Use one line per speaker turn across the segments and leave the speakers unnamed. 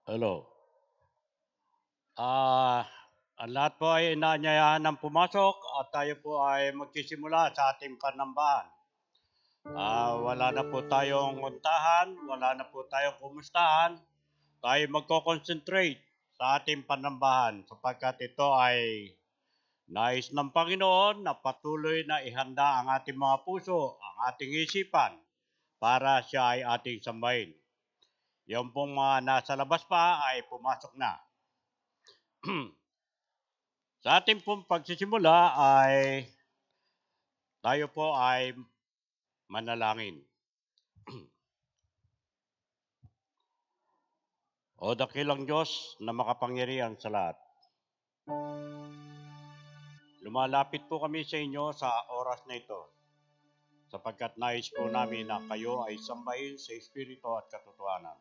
Hello. Ah, ang lahat po ay inaanyayahan ng pumasok at tayo po ay magsisimula sa ating panambahan. Wala na po tayong untahan, wala na po tayong kumustahan. Tayo magko-concentrate sa ating panambahan sapagkat ito ay nais ng Panginoon na patuloy na ihanda ang ating mga puso, ang ating isipan para siya ay ating sambahin. Yung pong mga nasa labas pa ay pumasok na. Sa ating pong pagsisimula ay tayo po ay manalangin. O dakilang Diyos na makapangyarihan sa lahat. Lumalapit po kami sa inyo sa oras na ito sapagkat nais po namin na kayo ay sambahin sa Espiritu at katotohanan.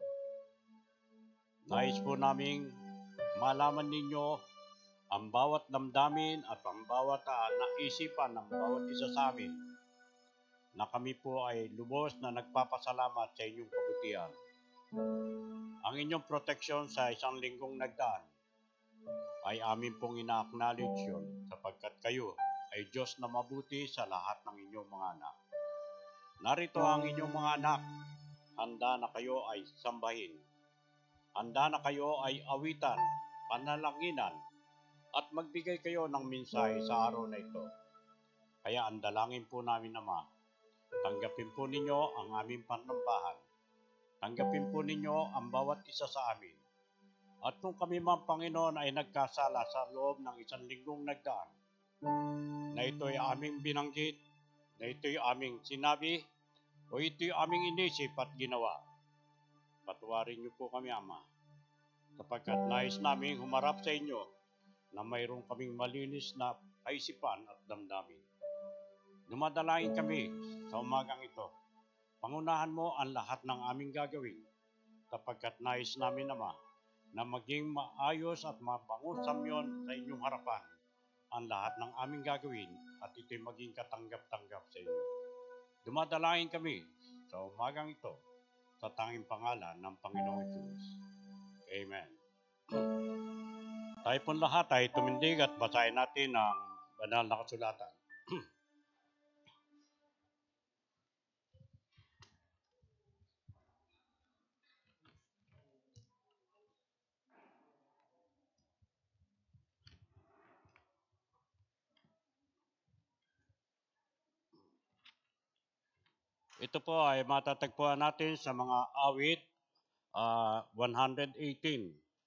Nais po namin malaman ninyo ang bawat damdamin at ang bawat naisipan ng bawat isa sa amin na kami po ay lubos na nagpapasalamat sa inyong kabutihan. Ang inyong proteksyon sa isang linggong nagdaan ay amin pong ina-acknowledge yun sapagkat kayo ay Diyos na mabuti sa lahat ng inyong mga anak. Narito ang inyong mga anak, handa na kayo ay sambahin. Handa na kayo ay awitan, panalanginan, at magbigay kayo ng mensahe sa araw na ito. Kaya ang dalangin po namin, Ama, tanggapin po ninyo ang aming panambahan. Tanggapin po ninyo ang bawat isa sa amin. At kung kami man, Panginoon, ay nagkasala sa loob ng isang linggong nagdaan, na ito'y aming binanggit, na ito'y aming sinabi, o ito'y aming inisip at ginawa, patawarin niyo po kami, Ama, sapagkat nais namin humarap sa inyo na mayroon kaming malinis na kaisipan at damdamin. Dumadalain kami sa umagang ito. Pangunahan mo ang lahat ng aming gagawin, sapagkat nais namin, Ama, na maging maayos at mabango samyon sa inyong harapan ang lahat ng aming gagawin at ito'y maging katanggap-tanggap sa inyo. Dumadalain kami sa umagang ito sa tanging pangalan ng Panginoong Diyos. Amen. Tayo pong lahat ay tumindig at basahin natin ang banal na kasulatan. Ito po ay matatagpuan natin sa mga awit 118,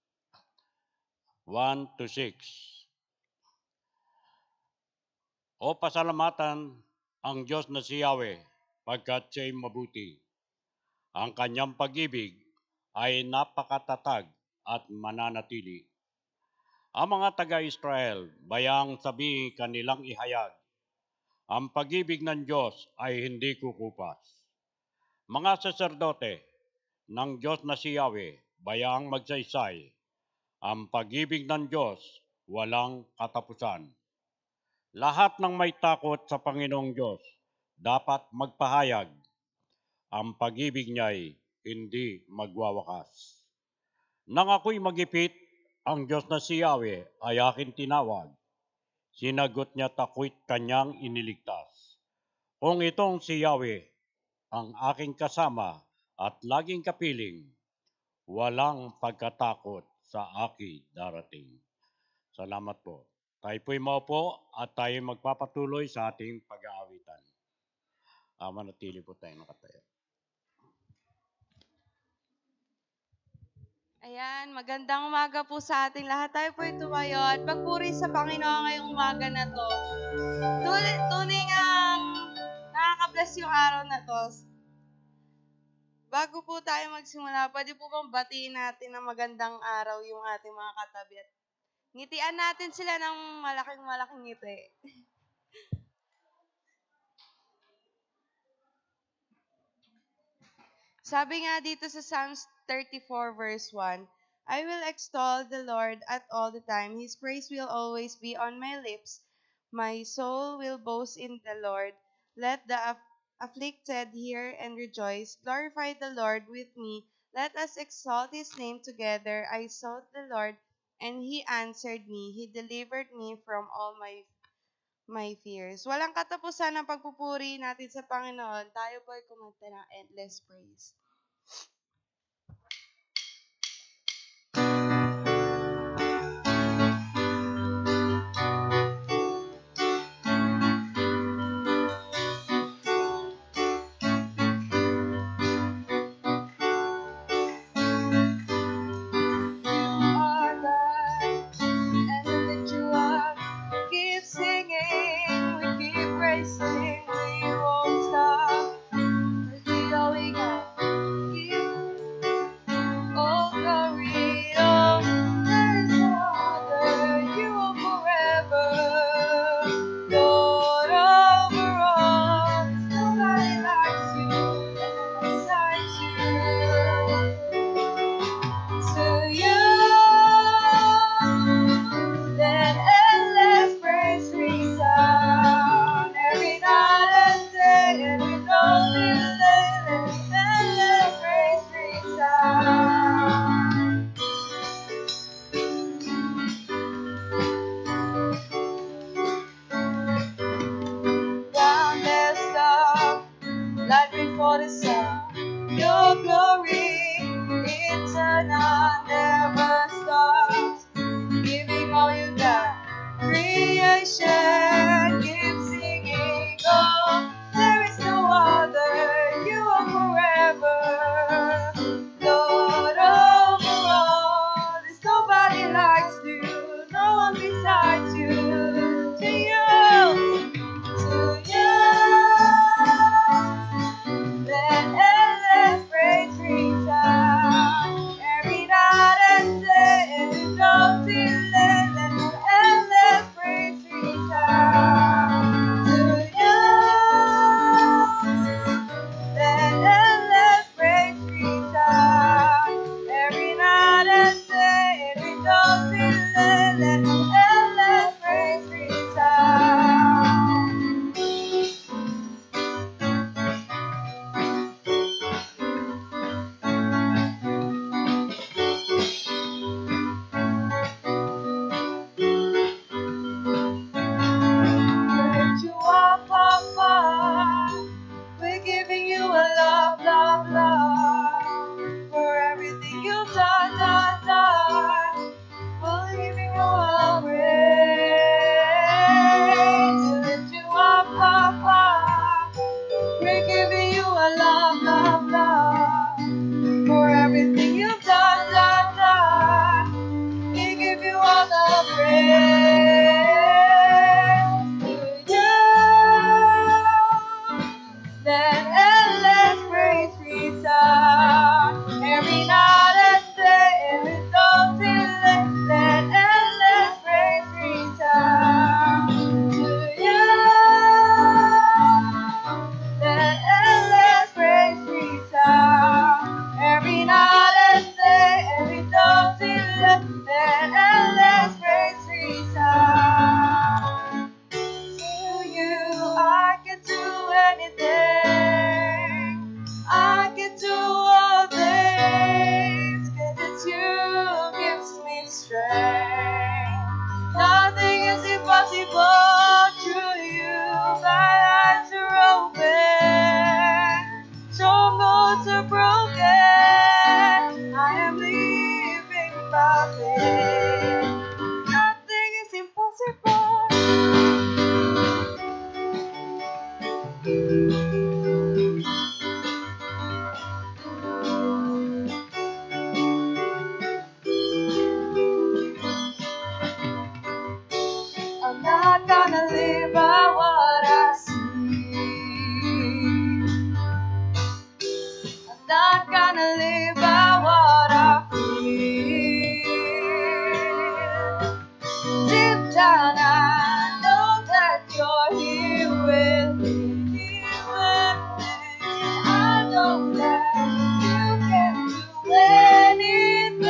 1 to 6. O pasalamatan ang Diyos na si Yahweh, pagkat siya'y mabuti. Ang kanyang pag-ibig ay napakatatag at mananatili. Ang mga taga-Israel, bayang sabihin kanilang ihayag, ang pag-ibig ng Diyos ay hindi kukupas. Mga saserdote ng Diyos na si Yahweh, bayang magsaysay, ang pag-ibig ng Diyos walang katapusan. Lahat ng may takot sa Panginoong Diyos dapat magpahayag, ang pag-ibig niya'y hindi magwawakas. Nang ako'y magipit, ang Diyos na si Yahweh ay akin tinawag. Sinagot niya takwit kanyang iniligtas. Kung itong si Yahweh ang aking kasama at laging kapiling, walang pagkatakot sa akin darating. Salamat po. Tayo po'y maupo at tayo magpapatuloy sa ating pag-aawitan. Manatili po tayo nakatayo.
Ayan, magandang umaga po sa ating lahat. Tayo po tumayo at magpuri sa Panginoon ngayong umaga na to. Tunay ang nakaka-bless yung araw na to. Bago po tayo magsimula, pwede po bang batiin natin ng magandang araw yung ating mga katabi at ngitian natin sila ng malaking ngiti. Sabi nga dito sa Psalms 34 verse 1, I will extol the Lord at all the time. His praise will always be on my lips. My soul will boast in the Lord. Let the afflicted hear and rejoice. Glorify the Lord with me. Let us exalt his name together. I sought the Lord, and he answered me. He delivered me from all my fears. Walang katapusan ang pagpupuri natin sa Panginoon. Tayo po ay kumanta ng endless praise. Our God, and we lift you up. Keep singing, we keep praising, we won't stop. 'Cause we all we got. Give all glory, oh, there is no other. You are forever, Lord over all. Nobody likes you besides you. To you, let endless praise resound every night and day, and we know delay. Let endless praise resound. Boundless love, light before the sun. Your glory, eternal, never stops. Giving all you got. Creation, keep singing. Oh, there is no other. You are forever, Lord over all. There's nobody likes you, no one besides you. To you, to you. Let endless praise resound every night and day, and we don't delay. Let endless praise resound to you. Let endless praise resound every night and day, and we don't delay. Let endless praise resound. Lift you up, Papa. We're giving you a love, love, love for everything you've done, done, done. We're giving you a praise. We lift you up, Papa. We're giving you a love, love, love for everything you've done, done, done. We give you all the praise. To you, let endless praise resound every night and day, and we don't delay. Let endless praise resound to you. Let endless praise resound every night and day, and we don't delay. Let endless praise resound. To you, I can do anything. I can do all things, 'cause it's you who gives me strength. Nothing is impossible through you. My eyes are open. Strongholds are broken. I am living by faith. Nothing is impossible. I'm not gonna live by what I see. I'm not gonna live by what I feel. Deep down, I know that you're here with me. Here with me. I know that you can do anything.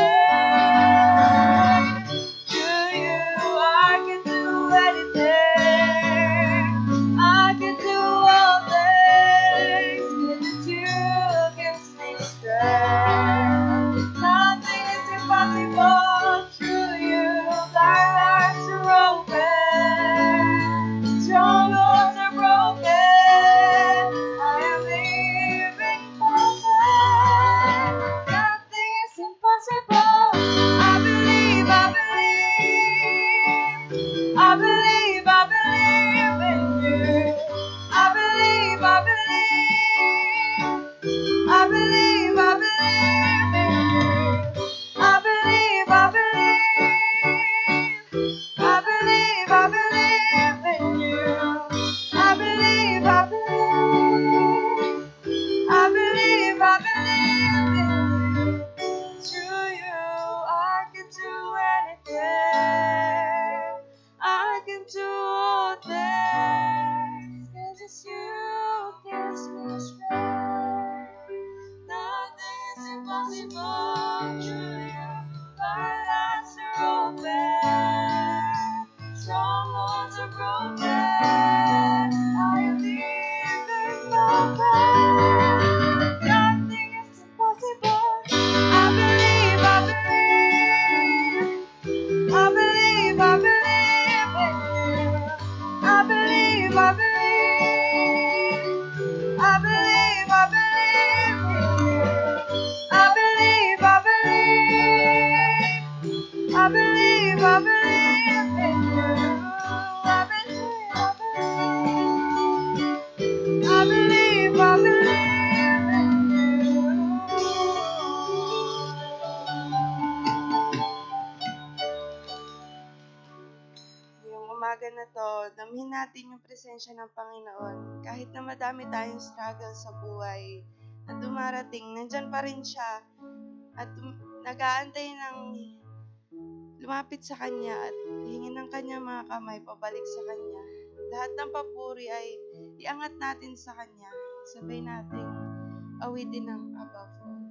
To you, I can do anything. I can do all things. 'Cause it's you who gives me strength. impossible through you. Our lives are open, strongholds are broken. I live in my faith. Nothing is impossible. I believe, I believe. I believe, I believe in you. I believe, I believe. I believe, I believe in you. I believe, I believe. I believe, I believe in you. I believe, I believe. I believe, I believe in you. Ngayong umaga na to, damhin natin yung presensya ng Panginoon. Kahit na madami tayong struggle sa buhay na dumarating, nandyan pa rin siya at nag-aantay ng lumapit sa Kanya at hingin ng Kanya mga kamay pabalik sa Kanya. Lahat ng papuri ay iangat natin sa Kanya. Sabay nating awitin ng above all.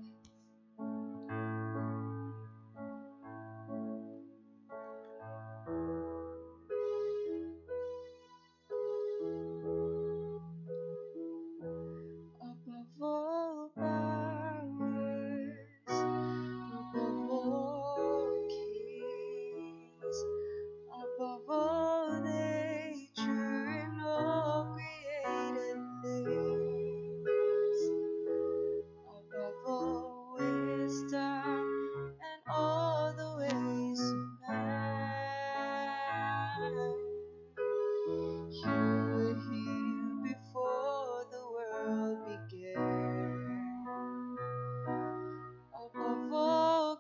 Above all powers, above all kings, above all nature and all created things, above all wisdom and all the ways of man. You were here before the world began. Above all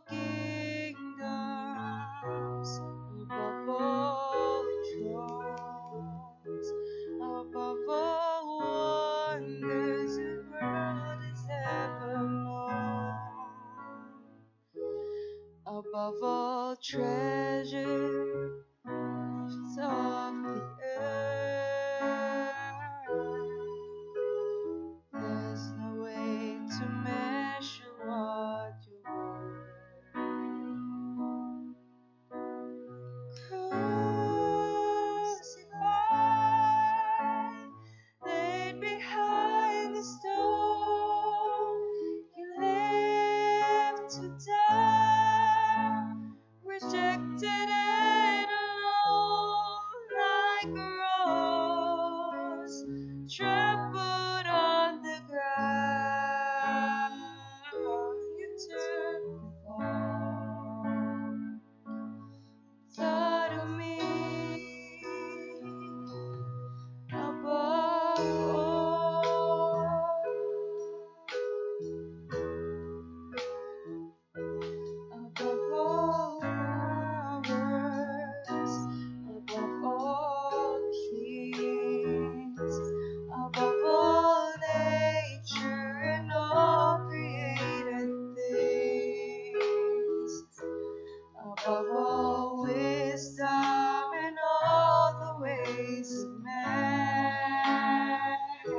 kingdoms, above all thrones, above all wonders the world has ever known, above all treasures of the earth. There's no way to measure what you're worth. Crucified, laid behind the stone, you lived to die, rejected and alone like a rose, trampled on the ground. You took the fall, thought of me above all. Above all powers, above all kings, above all nature and all created things, above all wisdom and all the ways of man.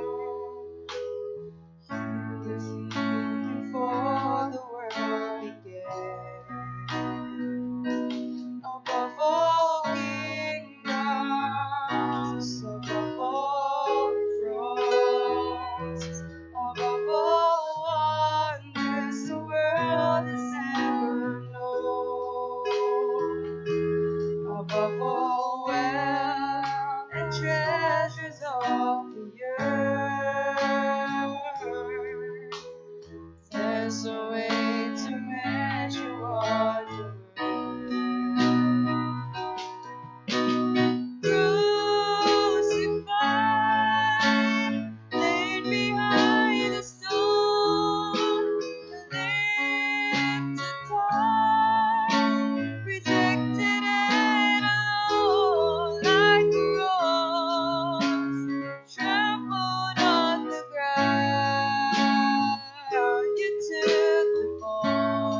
You were here before the world began. Above all kingdoms, above all thrones, above all wonders the world has ever known, above all wealth and treasures of the earth. There's no way to measure what you're worth. Crucified, laid behind the stone, lived to die, rejected and alone like a rose, trampled on the ground. You took the fall,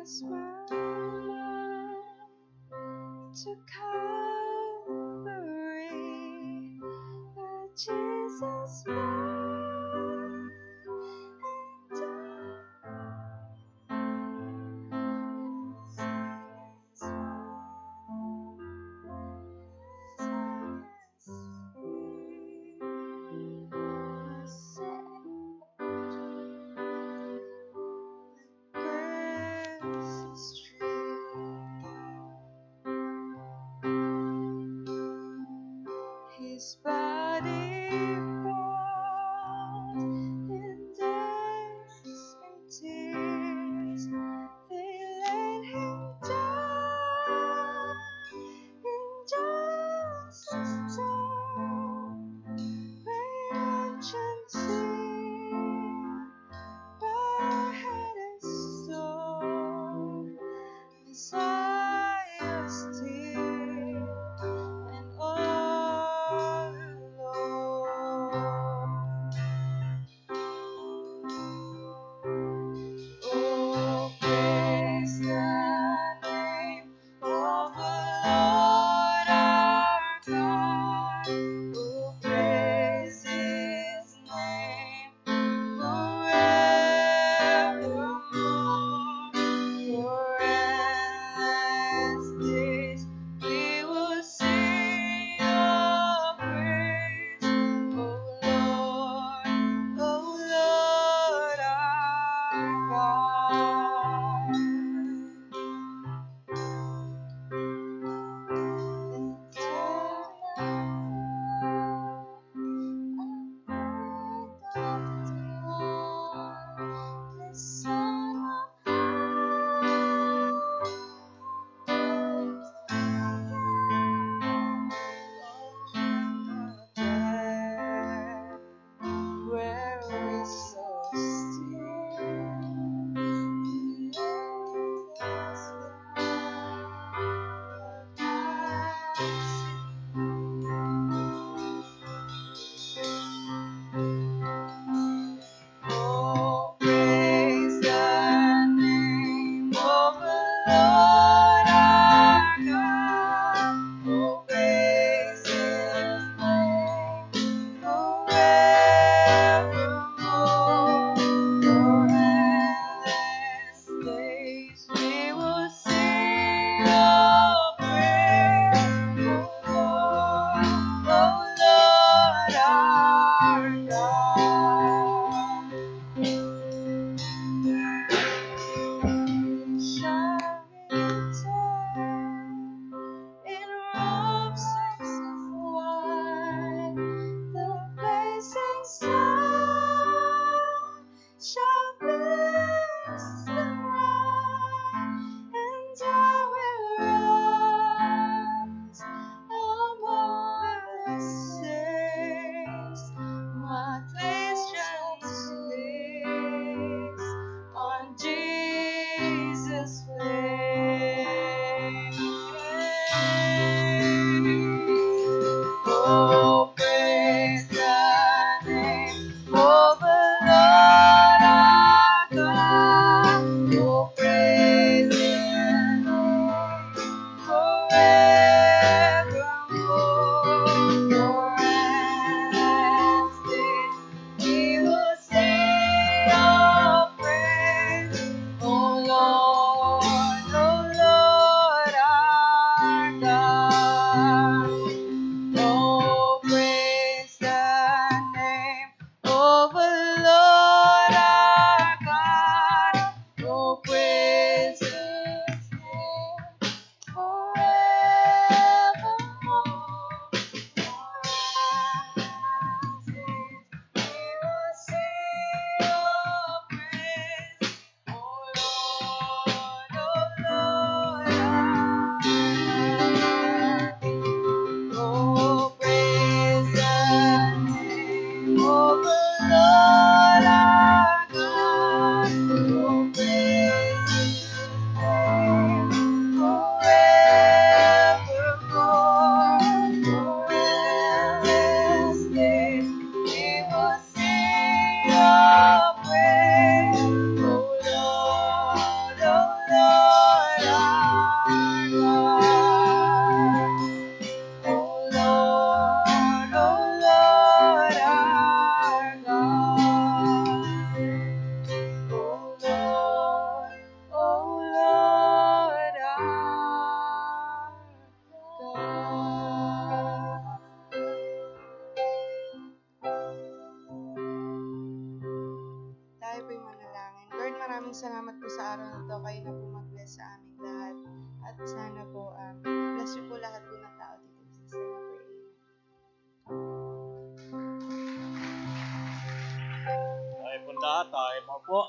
Jesus, my love, to Calvary. Jesus, my his body rolled in dust and tears. They laid him down in Joseph's tomb. Rich and seen by head and stone. Messiah's tear and all alone. Oh, praise the name of the Lord our God. Oh, praise His name forevermore. For endless days we will sing your praise, O Lord our God. The Son of where we so Oh, praise the name of the Lord our God. Oh, praise His name forevermore. For endless days we will sing your praise, O Lord our God. Shall return in robes of white, the blazing sun shall bless the light, and I will rise among the saints. My Christian's face on Jesus' face. Oh, praise the name of the Lord our God. Oh, praise His name forevermore. For endless days we will sing your praise, O Lord sa aming lahat. At sana po, bless niyo po lahat po ng tao dito. In Jesus' name I pray.
Tayo po lahat, tayo mo po.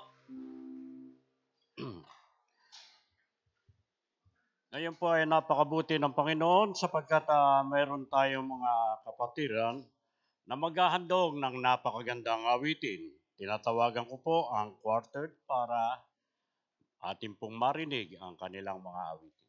Ngayon po ay napakabuti ng Panginoon sapagkat mayroon tayong mga kapatiran na maghahandog ng napakagandang awitin. Tinatawagan ko po ang quartet para ating pong marinig ang kanilang mga awitin.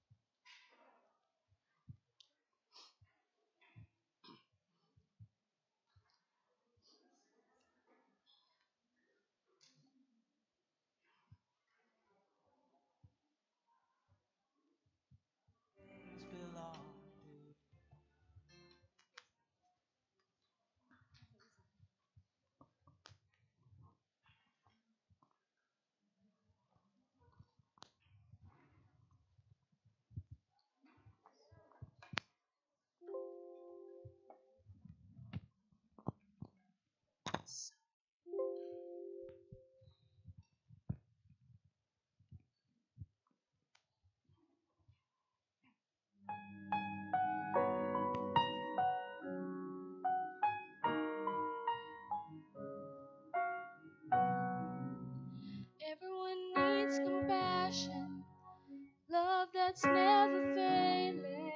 Everyone needs compassion, love that's never failing.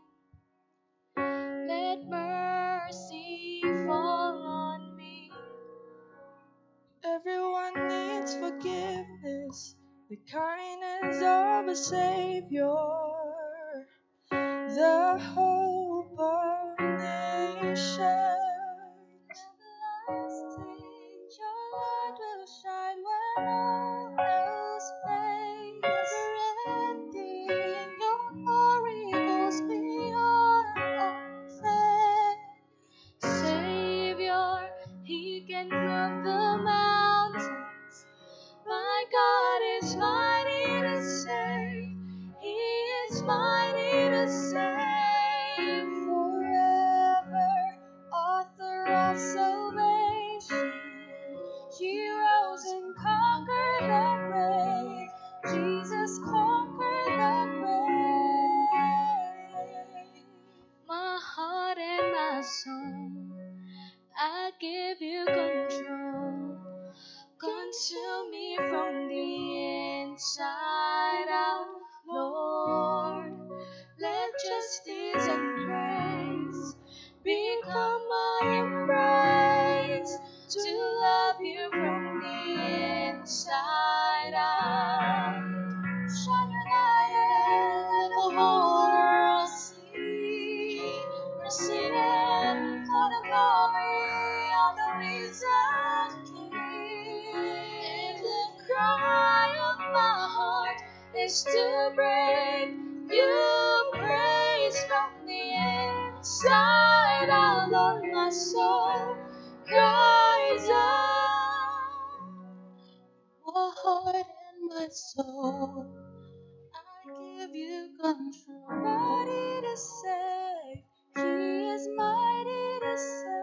Let mercy fall on me.
Everyone needs forgiveness, the kindness of a Savior, the hope of nations.
Everlasting, your light will shine when all else fades. Never-ending, your glory goes beyond all faith. Savior, He can move the mountains. My God is mighty to save. He is mighty to save forever. Author of salvation, He rose and conquered the grave. Jesus conquered the grave. My heart and my soul, I give you control. Consume me from the inside out, Lord. Let justice and grace become my embrace, to love you from the inside out. Shine your light and let the whole world see. We're singing for the glory of the risen King. And the cry of my heart is to bring you praise from the inside out. Lord, my soul cries out. My heart and my soul, I give you control. Mighty to save, He is mighty to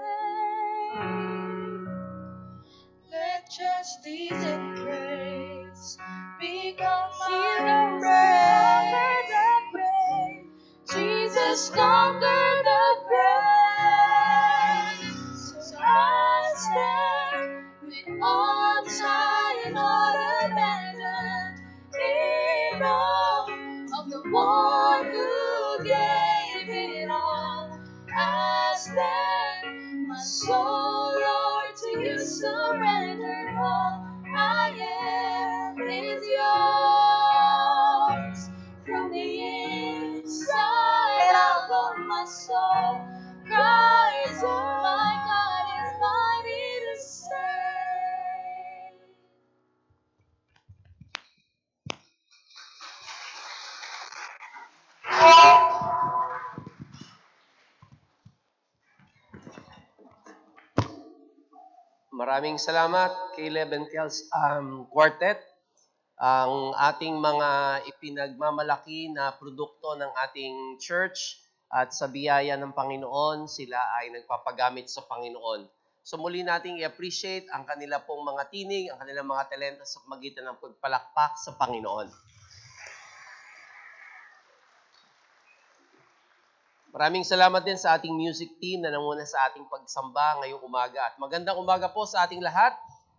save. Let justice and grace become my embrace. Jesus conquered the grave. So I stand with arms high and not abandoned, in awe of the one who gave it all. I stand, my soul, Lord, to you surrendered. All I am is yours. From the inside out, Lord, my soul cries out. My God is mighty to save.
Maraming salamat, Caleb and Kels Quartet. Ang ating mga ipinagmamalaki na produkto ng ating church at sa biyaya ng Panginoon, sila ay nagpapagamit sa Panginoon. So muli nating i-appreciate ang kanila pong mga tinig, ang kanilang mga talento sa magitan ng pagpalakpak sa Panginoon. Maraming salamat din sa ating music team na nanguna sa ating pagsamba ngayong umaga. At magandang umaga po sa ating lahat.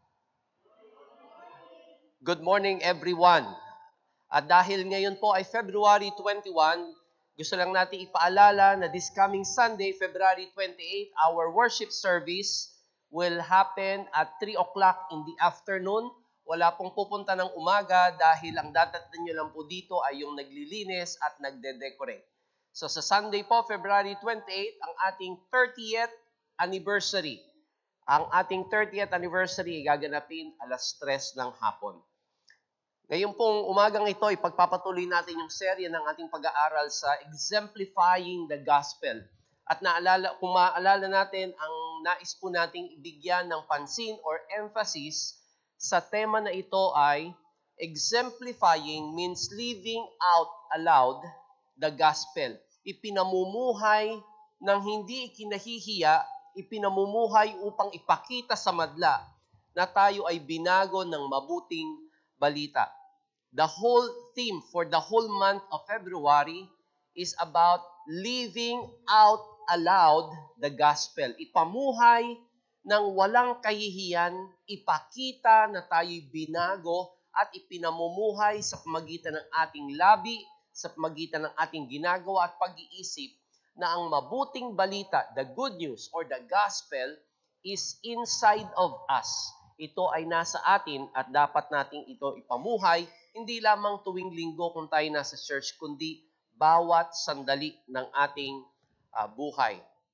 Good morning everyone. At dahil ngayon po ay February 21, gusto lang natin ipaalala na this coming Sunday, February 28, our worship service will happen at 3 o'clock in the afternoon. Wala pong pupunta ng umaga dahil ang dadating nyo lang po dito ay yung naglilinis at nagde-decorate. So sa Sunday po, February 28, ang ating 30th anniversary. Ang ating 30th anniversary gaganapin alas 3 ng hapon. Ngayon pong umagang ito, ipagpapatuloy natin yung serye ng ating pag-aaral sa Exemplifying the Gospel. At kung maalala natin, ang nais po nating ibigyan ng pansin or emphasis sa tema na ito ay exemplifying means living out aloud the gospel. Ipinamumuhay ng hindi ikinahihiya, ipinamumuhay upang ipakita sa madla na tayo ay binago ng mabuting balita. The whole theme for the whole month of February is about living out aloud the gospel. Ipamuhay ng walang kahihiyan, ipakita na tayo'y binago at ipinamumuhay sa pamagitan ng ating labi, sa pamagitan ng ating ginagawa at pag-iisip na ang mabuting balita, the good news or the gospel is inside of us. Ito ay nasa atin at dapat nating ito ipamuhay, hindi lamang tuwing linggo kung tayo nasa church, kundi bawat sandali ng ating buhay.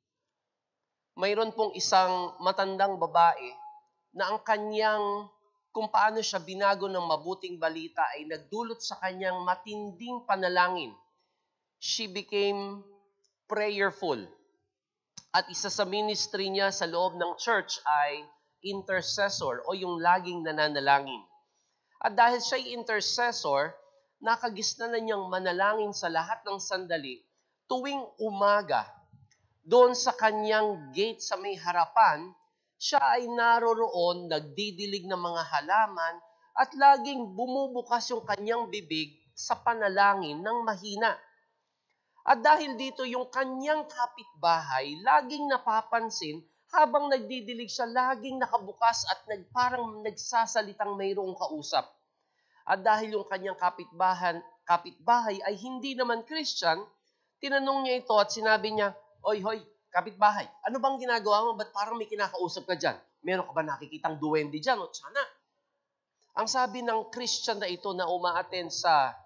Mayroon pong isang matandang babae na ang kanyang, kung paano siya binago ng mabuting balita ay nagdulot sa kanyang matinding panalangin. She became prayerful. At isa sa ministry niya sa loob ng church ay intercessor o yung laging nananalangin. At dahil siya'y intercessor, nakagisnan na niyang manalangin sa lahat ng sandali tuwing umaga. Doon sa kanyang gate sa may harapan, siya ay naroroon, nagdidilig ng mga halaman at laging bumubukas yung kanyang bibig sa panalangin ng mahina. At dahil dito yung kanyang kapitbahay, laging napapansin habang nagdidilig siya, laging nakabukas at parang nagsasalitang mayroong kausap. At dahil yung kanyang kapitbahay ay hindi naman Christian, tinanong niya ito at sinabi niya, Oy, kapitbahay, ano bang ginagawa mo? Ba't parang may kinakausap ka dyan? Meron ka ba nakikitang duwende dyan? O sana. Ang sabi ng Christian na ito na umaattend sa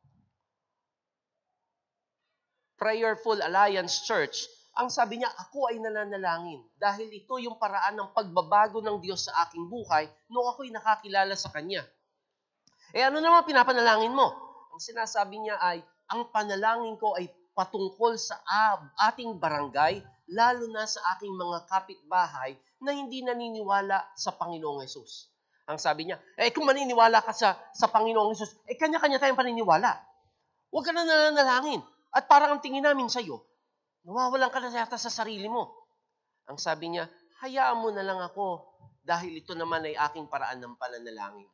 Prayerful Alliance Church, ang sabi niya, ako ay nananalangin dahil ito yung paraan ng pagbabago ng Diyos sa aking buhay nung ako'y nakakilala sa Kanya. Ano naman pinapanalangin mo? Ang sinasabi niya ay, ang panalangin ko ay patungkol sa ating barangay, lalo na sa aking mga kapitbahay na hindi naniniwala sa Panginoong Hesus. Ang sabi niya, kung maniniwala ka sa Panginoong Hesus, kanya-kanya tayong paniniwala. Huwag ka na nananalangin. At parang ang tingin namin sa iyo, nawawalan ka na yata sa sarili mo. Ang sabi niya, hayaan mo na lang ako dahil ito naman ay aking paraan ng pananalangin.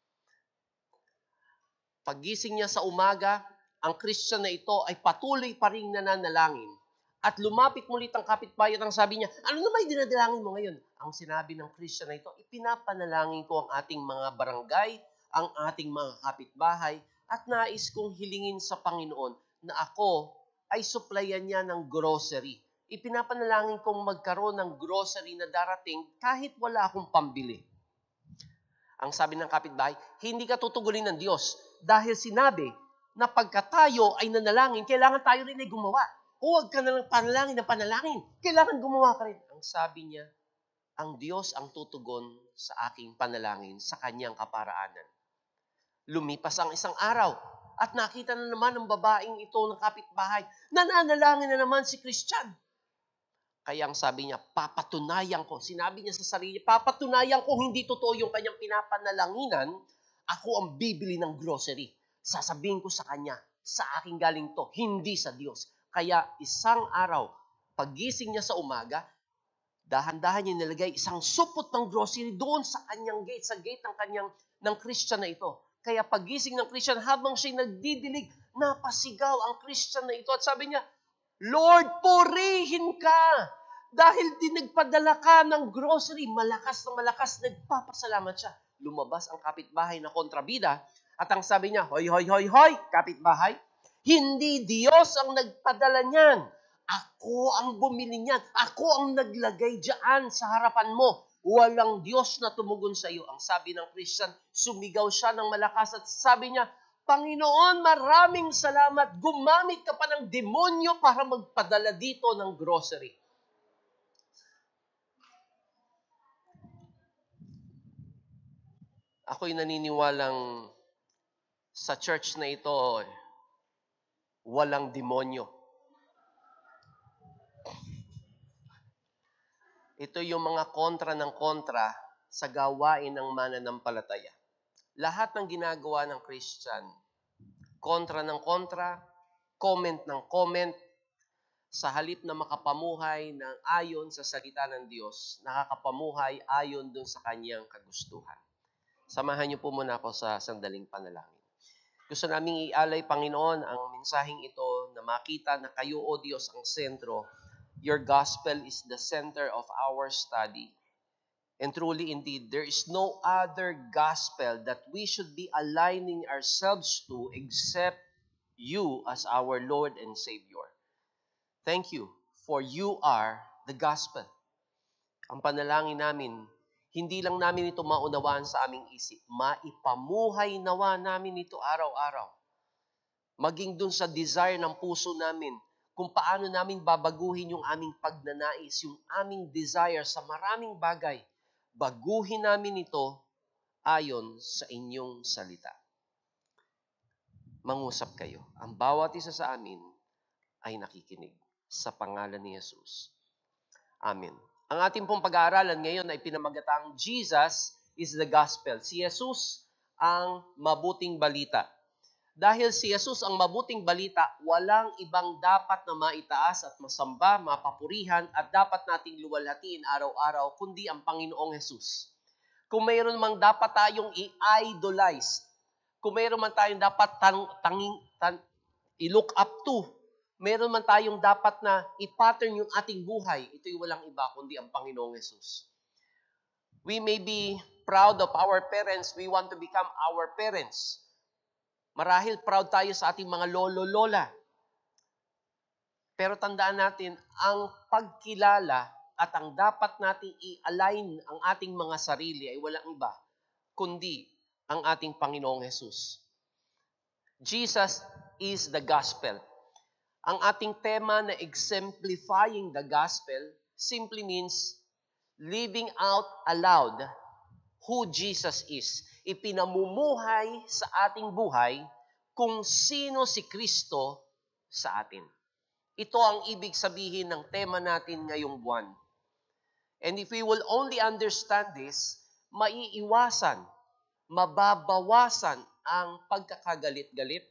Paggising niya sa umaga, ang Christian na ito ay patuloy pa ring nananalangin. At lumapit mulit ang kapitbahay at ang sabi niya, ano naman dinadalangin mo ngayon? Ang sinabi ng Christian na ito, ipinapanalangin ko ang ating mga barangay, ang ating mga kapitbahay, at nais kong hilingin sa Panginoon na ako ay supplyan niya ng grocery. Ipinapanalangin kong magkaroon ng grocery na darating kahit wala akong pambili. Ang sabi ng kapitbahay, hindi ka tutugunin ng Diyos dahil sinabi na pagka tayo ay nanalangin, kailangan tayo rin ay gumawa. Huwag ka na lang panalangin ng panalangin. Kailangan gumawa ka rin. Ang sabi niya, ang Diyos ang tutugon sa aking panalangin sa kanyang kaparaanan. Lumipas ang isang araw at nakita na naman ng babaeng ito ng kapitbahay, nananalangin na naman si Christian. Kaya ang sabi niya, papatunayan ko. Sinabi niya sa sarili, papatunayan ko hindi totoo yung kanyang pinapanalanginan, ako ang bibili ng grocery. Sasabihin ko sa kanya, sa aking galing to, hindi sa Diyos. Kaya isang araw, paggising niya sa umaga, dahan-dahan niya nilagay isang supot ng grocery doon sa kanyang gate, sa gate ng Christian na ito. Kaya paggising ng Christian, habang siya'y nagdidilig, napasigaw ang Christian na ito. At sabi niya, Lord, purihin ka. Dahil din nagpadala ka ng grocery, malakas na malakas, nagpapasalamat siya. Lumabas ang kapitbahay na kontrabida at ang sabi niya, hoy, hoy, hoy, hoy, kapitbahay, hindi Diyos ang nagpadala niyan. Ako ang bumili niyan. Ako ang naglagay diyan sa harapan mo. Walang Diyos na tumugon sa iyo. Ang sabi ng Christian, sumigaw siya ng malakas at sabi niya, Panginoon, maraming salamat. Gumamit ka pa ng demonyo para magpadala dito ng grocery. Ako'y naniniwalang sa church na ito, walang demonyo. Ito yung mga kontra ng kontra sa gawain ng mananampalataya. Lahat ng ginagawa ng Christian, kontra ng kontra, comment ng comment, sa halip na makapamuhay ng ayon sa salita ng Diyos, nakakapamuhay ayon dun sa kanyang kagustuhan. Samahan niyo po muna ako sa sandaling panalangin. Gusto naming ialay, Panginoon, ang mensaheng ito na makita na kayo, O Diyos, ang sentro. Your gospel is the center of our study. And truly, indeed, there is no other gospel that we should be aligning ourselves to except you as our Lord and Savior. Thank you, for you are the gospel. Ang panalangin namin, hindi lang namin ito maunawaan sa aming isip, maipamuhay nawa namin ito araw-araw. Maging dun sa desire ng puso namin, kung paano namin babaguhin yung aming pagnanais, yung aming desire sa maraming bagay, baguhin namin ito ayon sa inyong salita. Mangusap kayo. Ang bawat isa sa amin ay nakikinig sa pangalan ni Jesus. Amen. Ang ating pong pag-aaralan ngayon ay pinamagatang Jesus is the gospel. Si Jesus ang mabuting balita. Dahil si Jesus ang mabuting balita, walang ibang dapat na maitaas at masamba, mapapurihan at dapat nating luwalhatiin araw-araw kundi ang Panginoong Jesus. Kung mayroon mang dapat tayong i-idolize, kung mayroon man tayong dapat i-look up to, meron man tayong dapat na i-pattern yung ating buhay, ito'y walang iba kundi ang Panginoong Jesus. We may be proud of our parents. We want to become our parents. Marahil proud tayo sa ating mga lolo-lola. Pero tandaan natin, ang pagkilala at ang dapat nating i-align ang ating mga sarili ay walang iba kundi ang ating Panginoong Jesus. Jesus is the gospel. Ang ating tema na exemplifying the gospel simply means living out aloud who Jesus is. Ipinamumuhay sa ating buhay kung sino si Kristo sa atin. Ito ang ibig sabihin ng tema natin ngayong buwan. And if we will only understand this, maiiwasan, mababawasan ang pagkakagalit-galit,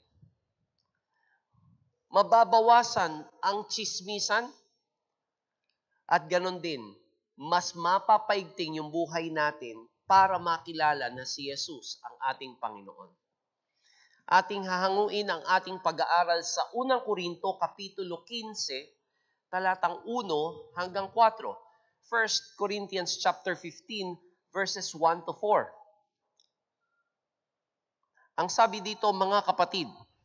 mababawasan ang tsismisan, at ganon din, mas mapapaigting yung buhay natin para makilala na si Jesus ang ating Panginoon. Ating hahanguin ang ating pag-aaral sa unang Korinto, Kapitulo 15, talatang 1 hanggang 4. 1 Corinthians chapter 15, verses 1 to 4. Ang sabi dito, mga kapatid,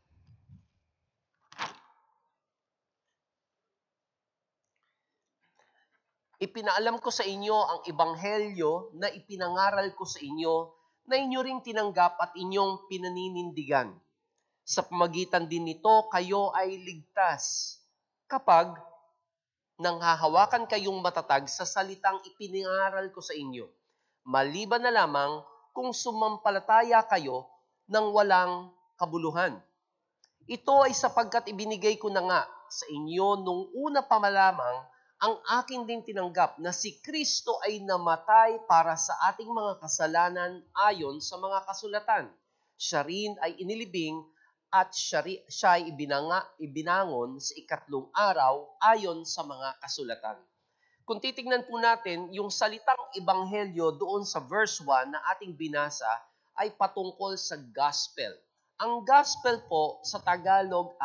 ipinaalam ko sa inyo ang ebanghelyo na ipinangaral ko sa inyo na inyo ring tinanggap at inyong pinaninindigan. Sa pamagitan din nito, kayo ay ligtas kapag nanghahawakan kayong matatag sa salitang ipinangaral ko sa inyo. Maliban na lamang kung sumampalataya kayo ng walang kabuluhan. Ito ay sapagkat ibinigay ko na nga sa inyo nung una pa malamang ang akin din tinanggap na si Kristo ay namatay para sa ating mga kasalanan ayon sa mga kasulatan. Siya rin ay inilibing at siya ay ibinangon sa ikatlong araw ayon sa mga kasulatan. Kung titignan po natin, yung salitang ebanghelyo doon sa verse 1 na ating binasa ay patungkol sa gospel. Ang gospel po sa Tagalog ay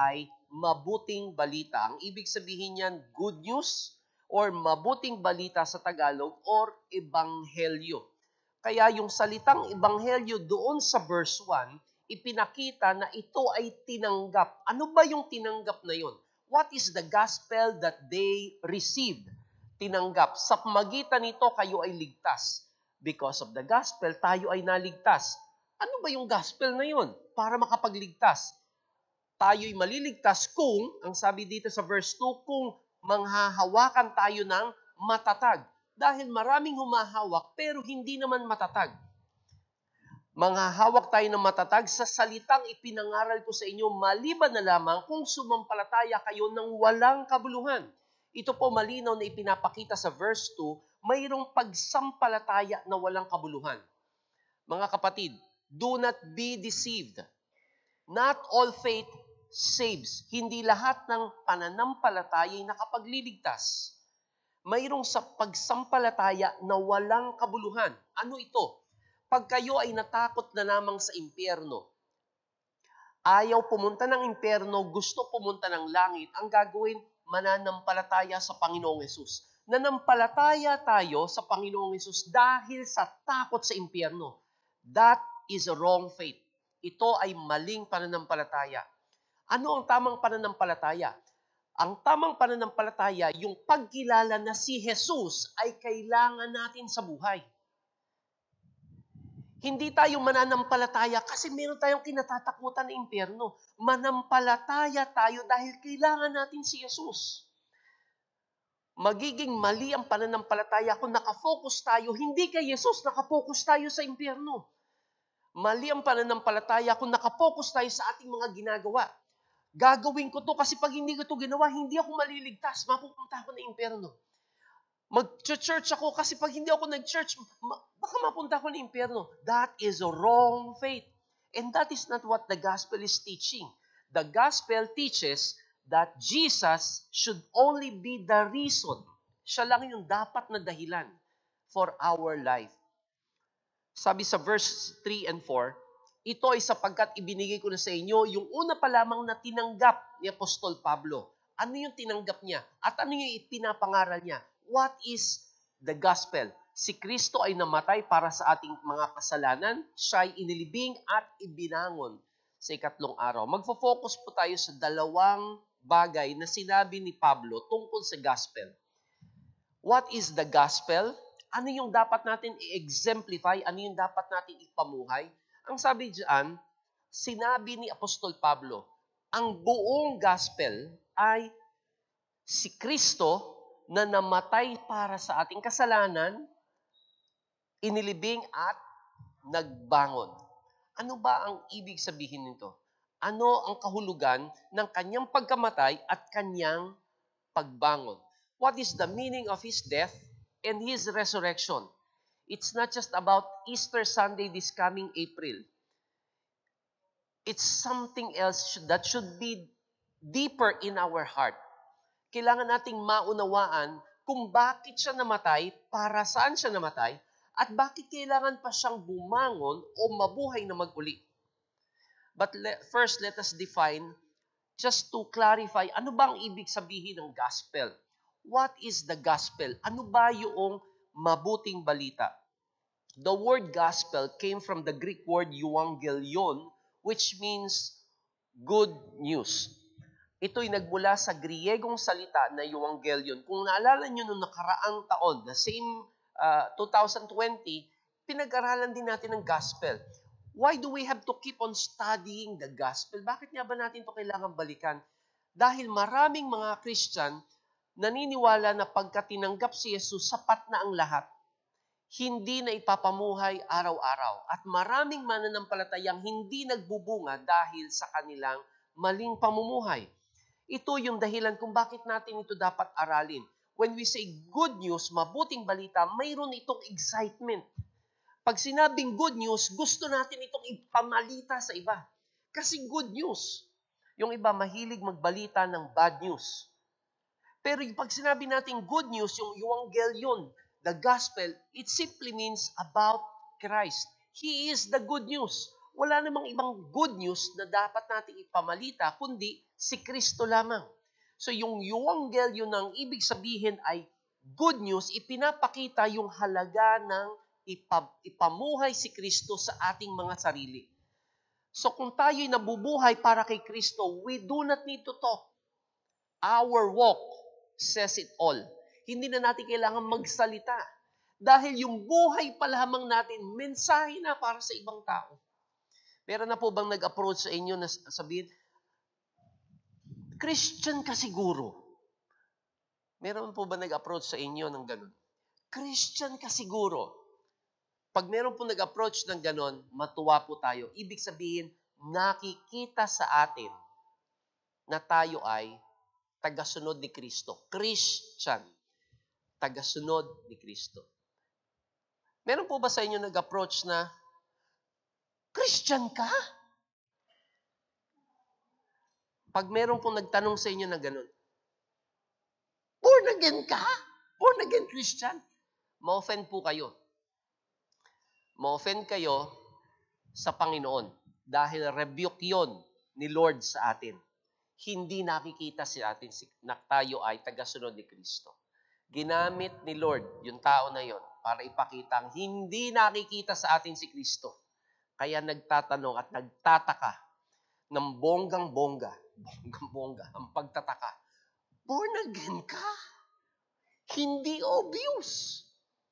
mabuting balita. Ang ibig sabihin niyan, good news or mabuting balita sa Tagalog or ebanghelyo. Kaya yung salitang ebanghelyo doon sa verse 1, ipinakita na ito ay tinanggap. Ano ba yung tinanggap na yun? What is the gospel that they received? Tinanggap. Sa pamagitan nito, kayo ay ligtas. Because of the gospel, tayo ay naligtas. Ano ba yung gospel na yun? Para makapagligtas. Tayo'y maliligtas kung, ang sabi dito sa verse 2, kung manghahawakan tayo ng matatag. Dahil maraming humahawak pero hindi naman matatag. Manghahawak tayo ng matatag sa salitang ipinangaral ko sa inyo, maliban na lamang kung sumampalataya kayo ng walang kabuluhan. Ito po malinaw na ipinapakita sa verse 2, mayroong pagsampalataya na walang kabuluhan. Mga kapatid, do not be deceived. Not all faith saves. Hindi lahat ng pananampalataya ay nakapagliligtas. Mayroong sa pagsampalataya na walang kabuluhan. Ano ito? Pag kayo ay natakot na lamang sa impyerno, ayaw pumunta ng impyerno, gusto pumunta ng langit, ang gagawin, mananampalataya sa Panginoong Hesus. Nanampalataya tayo sa Panginoong Hesus dahil sa takot sa impyerno. That is a wrong faith. Ito ay maling pananampalataya. Ano ang tamang pananampalataya? Ang tamang pananampalataya, yung pagkilala na si Jesus ay kailangan natin sa buhay. Hindi tayo mananampalataya kasi meron tayong kinatatakutan na impyerno. Manampalataya tayo dahil kailangan natin si Jesus. Magiging mali ang pananampalataya kung nakafocus tayo, hindi kay Jesus, nakafocus tayo sa impyerno. Mali ang pananampalataya kung nakafocus tayo sa ating mga ginagawa. Gagawin ko to kasi pag hindi ko to ginawa, hindi ako maliligtas. Mapupunta ako ng impyerno. Mag-church ako kasi pag hindi ako nag-church, baka mapunta ako ng impyerno. That is a wrong faith. And that is not what the gospel is teaching. The gospel teaches that Jesus should only be the reason. Siya lang yung dapat na dahilan for our life. Sabi sa verse 3 and 4, ito ay sapagkat ibinigay ko na sa inyo yung una pa lamang na tinanggap ni Apostol Pablo. Ano yung tinanggap niya? At ano yung ipinapangaral niya? What is the gospel? Si Kristo ay namatay para sa ating mga kasalanan. Siya ay inilibing at ibinangon sa ikatlong araw. Magfo-focus po tayo sa dalawang bagay na sinabi ni Pablo tungkol sa gospel. What is the gospel? Ano yung dapat natin i-exemplify? Ano yung dapat natin ipamuhay? Ang sabi diyan, sinabi ni Apostol Pablo, ang buong gospel ay si Kristo na namatay para sa ating kasalanan, inilibing at nagbangon. Ano ba ang ibig sabihin nito? Ano ang kahulugan ng kanyang pagkamatay at kanyang pagbangon? What is the meaning of His death and His resurrection? It's not just about Easter Sunday this coming April. It's something else that should be deeper in our heart. Kailangan nating maunawaan kung bakit siya namatay, para saan siya namatay, at bakit kailangan pa siyang bumangon o mabuhay na mag-uli. But first, let us define, just to clarify, ano ba ang ibig sabihin ng gospel? What is the gospel? Ano ba yung mabuting balita? The word gospel came from the Greek word euangelion, which means good news. Ito'y nagmula sa Griegong salita na euangelion. Kung naalala nyo nung nakaraang taon, the same 2020, pinag-aralan din natin ang gospel. Why do we have to keep on studying the gospel? Bakit nga ba natin ito kailangan balikan? Dahil maraming mga Christian naniniwala na pagka tinanggap si Jesus, sapat na ang lahat. Hindi na ipapamuhay araw-araw. At maraming mananampalatayang hindi nagbubunga dahil sa kanilang maling pamumuhay. Ito yung dahilan kung bakit natin ito dapat aralin. When we say good news, mabuting balita, mayroon itong excitement. Pag sinabing good news, gusto natin itong ipamalita sa iba. Kasi good news. Yung iba mahilig magbalita ng bad news. Pero pag sinabi natin good news, yung euangelion, the gospel, it simply means about Christ. He is the good news. wala namang ibang good news na dapat nating ipamalita, kundi si Kristo lamang. So yung Euanghelyo ng ibig sabihin ay good news, ipinapakita yung halaga ng ipamuhay si Kristo sa ating mga sarili. So kung tayo'y nabubuhay para kay Kristo, we do not need to talk. Our walk says it all. Hindi na natin kailangan magsalita. Dahil yung buhay pa lamang natin, mensahe na para sa ibang tao. Meron na po bang nag-approach sa inyo na sabihin, Christian ka siguro? Meron po ba nag-approach sa inyo ng ganun? Christian ka siguro? Pag meron po nag-approach ng ganun, matuwa po tayo. Ibig sabihin, nakikita sa atin na tayo ay tagasunod ni Kristo. Christian. Tagasunod ni Kristo. Meron po ba sa inyo nag-approach na, Christian ka? Pag meron pong nagtanong sa inyo na ganun, born again ka? Born again Christian? Ma-offend po kayo. Ma-offend kayo sa Panginoon dahil rebuke yon ni Lord sa atin. Hindi nakikita sa atin na tayo ay tagasunod ni Kristo. Ginamit ni Lord yung tao na yon para ipakita ang hindi nakikita sa atin si Kristo. Kaya nagtatanong at nagtataka ng bonggang-bongga, ang pagtataka, born again ka? Hindi obvious.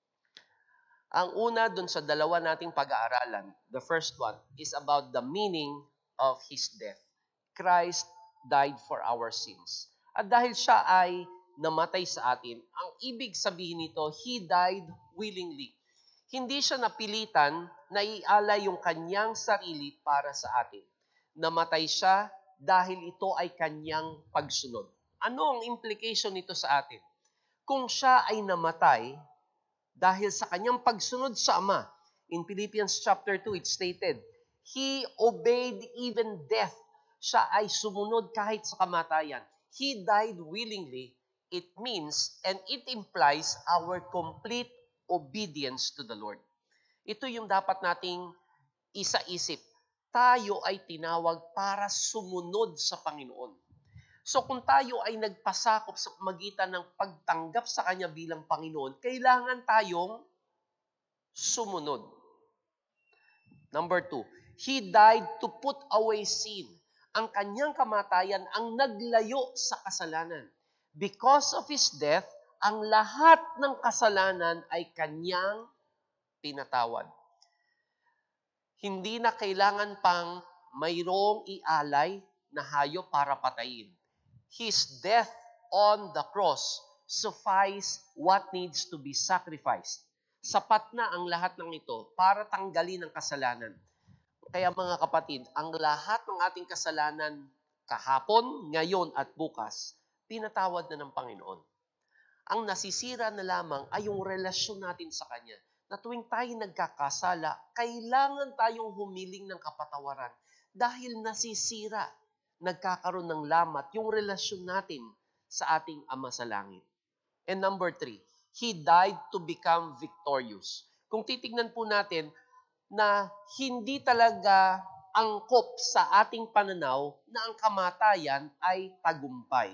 Ang una dun sa dalawa nating pag-aaralan, the first one is about the meaning of His death. Christ died for our sins. At dahil siya ay namatay sa atin, ang ibig sabihin nito, He died willingly. Hindi siya napilitan na ialay yung kanyang sarili para sa atin. Namatay siya dahil ito ay kanyang pagsunod. Ano ang implication nito sa atin? Kung siya ay namatay dahil sa kanyang pagsunod sa Ama, in Philippians chapter 2, it's stated, He obeyed even death. Siya ay sumunod kahit sa kamatayan. He died willingly. It means and it implies our complete obedience to the Lord. Ito yung dapat nating isa-isip. Tayo ay tinawag para sumunod sa Panginoon. So kung tayo ay nagpasakop sa magitan ng pagtanggap sa Kanya bilang Panginoon, kailangan tayong sumunod. Number 2, He died to put away sin. Ang kanyang kamatayan ang naglayo sa kasalanan. Because of His death, ang lahat ng kasalanan ay kanyang pinatawad. Hindi na kailangan pang mayroong ialay na hayop para patayin. His death on the cross suffice what needs to be sacrificed. Sapat na ang lahat ng ito para tanggalin ang kasalanan. Kaya mga kapatid, ang lahat ng ating kasalanan kahapon, ngayon at bukas, pinatawad na ng Panginoon. Ang nasisira na lamang ay yung relasyon natin sa Kanya. Na tuwing tayo nagkakasala, kailangan tayong humiling ng kapatawaran dahil nasisira, nagkakaroon ng lamat yung relasyon natin sa ating Ama sa Langit. And number 3, He died to become victorious. Kung titignan po natin na hindi talaga angkop sa ating pananaw na ang kamatayan ay tagumpay.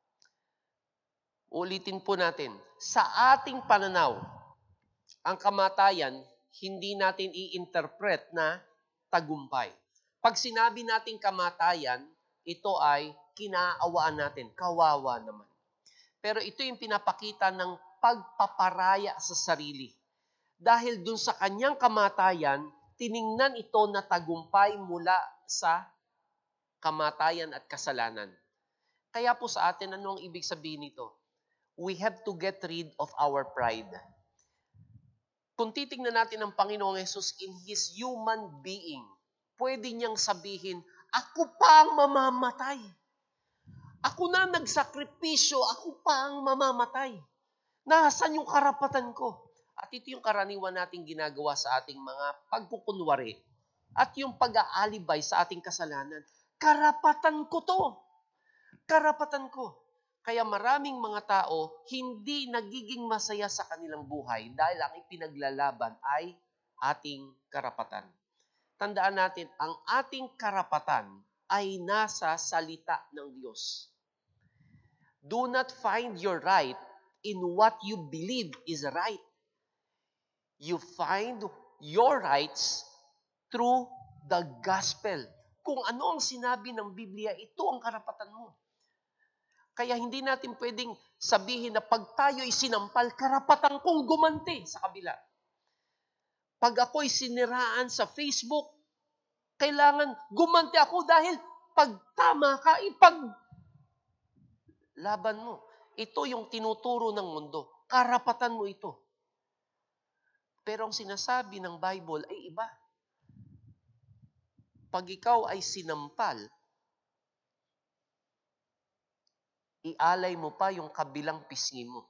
Ulitin po natin, sa ating pananaw, ang kamatayan, hindi natin i-interpret na tagumpay. Pag sinabi natin kamatayan, ito ay kinaawaan natin, kawawa naman. Pero ito yung pinapakita ng pagpaparaya sa sarili. Dahil dun sa kanyang kamatayan, tiningnan ito na tagumpay mula sa kamatayan at kasalanan. Kaya po sa atin, ano ang ibig sabihin nito? We have to get rid of our pride. Kung titingnan natin ang Panginoong Yesus in His human being, pwede niyang sabihin, ako pa ang mamamatay. Ako na nagsakripisyo, ako pa ang mamamatay. Nasaan yung karapatan ko? At ito yung karaniwan nating ginagawa sa ating mga pagkukunwari at yung pag-aalibay sa ating kasalanan. Karapatan ko to. Karapatan ko. Kaya maraming mga tao hindi nagiging masaya sa kanilang buhay dahil ang ipinaglalaban ay ating karapatan. tandaan natin, ang ating karapatan ay nasa salita ng Diyos. Do not find your right in what you believe is right. You find your rights through the gospel. Kung ano ang sinabi ng Biblia, ito ang karapatan mo. Kaya hindi natin pwedeng sabihin na pag tayo'y sinampal, karapatan kong gumanti sa kabila. Pag ako'y siniraan sa Facebook, kailangan gumanti ako dahil pag tama ka, laban mo. Ito yung tinuturo ng mundo. Karapatan mo ito. Pero ang sinasabi ng Bible ay iba. Pag ikaw ay sinampal, ialay mo pa yung kabilang pisngi mo.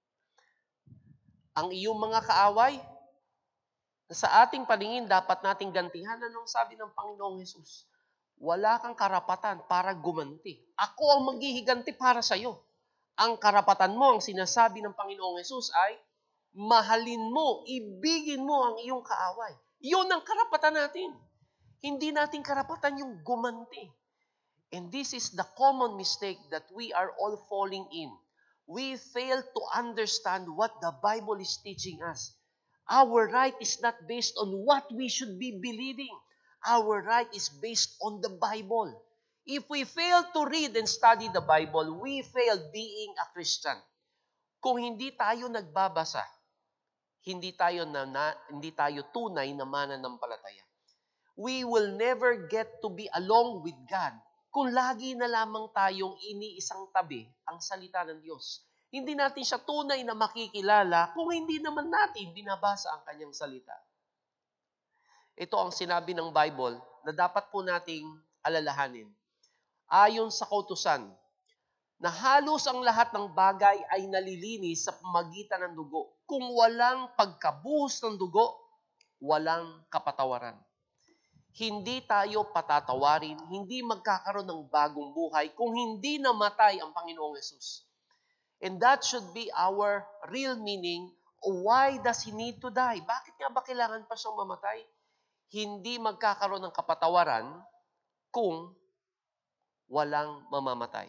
Ang iyong mga kaaway, sa ating paningin, dapat nating gantihan. Anong sabi ng Panginoong Hesus? Wala kang karapatan para gumanti. Ako ang maghihiganti para sa iyo. Ang karapatan mo, ang sinasabi ng Panginoong Hesus ay, mahalin mo, ibigin mo ang iyong kaaway. Yun ang karapatan natin. Hindi natin karapatan yung gumanti. And this is the common mistake that we are all falling in. We fail to understand what the Bible is teaching us. Our right is not based on what we should be believing. Our right is based on the Bible. If we fail to read and study the Bible, we fail being a Christian. Kung hindi tayo nagbabasa, hindi tayo tunay na mananampalataya. We will never get to be along with God kung lagi na lamang tayong iniisang tabi ang salita ng Diyos. Hindi natin siya tunay na makikilala kung hindi naman natin binabasa ang kanyang salita. Ito ang sinabi ng Bible na dapat po nating alalahanin. Ayon sa kautusan, na halos ang lahat ng bagay ay nalilinis sa pamagitan ng dugo. Kung walang pagkabuhos ng dugo, walang kapatawaran. Hindi tayo patatawarin, hindi magkakaroon ng bagong buhay kung hindi namatay ang Panginoong Hesus. And that should be our real meaning. Why does He need to die? Bakit nga ba kailangan pa siyang mamatay? Hindi magkakaroon ng kapatawaran kung walang mamamatay.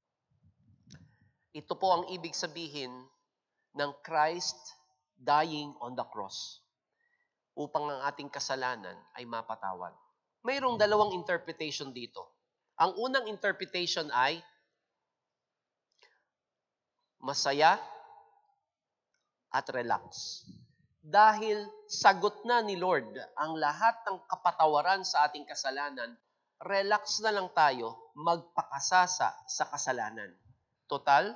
Ito po ang ibig sabihin ng Christ dying on the cross upang ang ating kasalanan ay mapatawad. Mayroong dalawang interpretation dito. Ang unang interpretation ay masaya at relax. Dahil sagot na ni Lord ang lahat ng kapatawaran sa ating kasalanan, relax na lang tayo magpakasasa sa kasalanan. Total,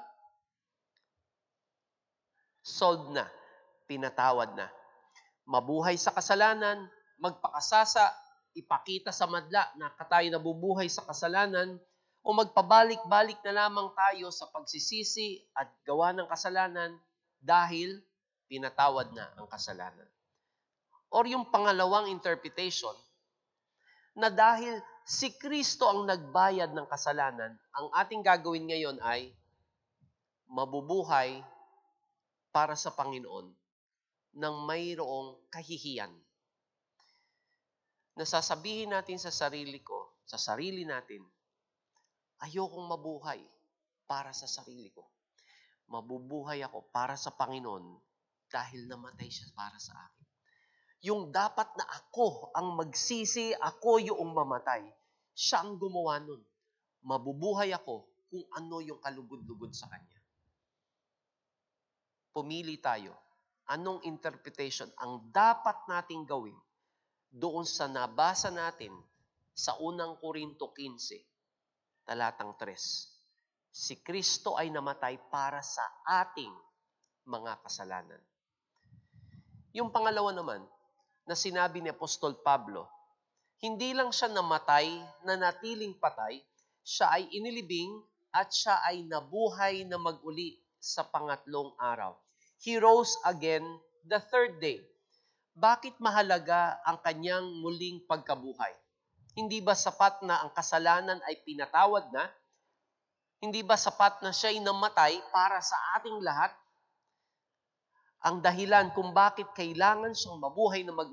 solved na, pinatawad na. Mabuhay sa kasalanan, magpakasasa, ipakita sa madla na tayo nabubuhay sa kasalanan, o magpabalik-balik na lamang tayo sa pagsisisi at gawa ng kasalanan dahil pinatawad na ang kasalanan. Or yung pangalawang interpretation, na dahil si Kristo ang nagbayad ng kasalanan, ang ating gagawin ngayon ay mabubuhay para sa Panginoon ng mayroong kahihiyan. Nasasabihin natin sa sarili ko, sa sarili natin, ayokong mabuhay para sa sarili ko. Mabubuhay ako para sa Panginoon dahil namatay siya para sa akin. Yung dapat na ako ang magsisi, ako yung mamatay, siya ang gumawa nun. Mabubuhay ako kung ano yung kalugod-lugod sa Kanya. Pumili tayo. Anong interpretation ang dapat nating gawin doon sa nabasa natin sa unang Korinto 15, talatang 3. Si Kristo ay namatay para sa ating mga kasalanan. Yung pangalawa naman, na sinabi ni Apostol Pablo, hindi lang siya namatay, nanatiling patay, siya ay inilibing at siya ay nabuhay na mag-uli sa pangatlong araw. He rose again the third day. Bakit mahalaga ang kanyang muling pagkabuhay? Hindi ba sapat na ang kasalanan ay pinatawad na? Hindi ba sapat na siya'y namatay para sa ating lahat? Ang dahilan kung bakit kailangan siyang mabuhay na mag-uli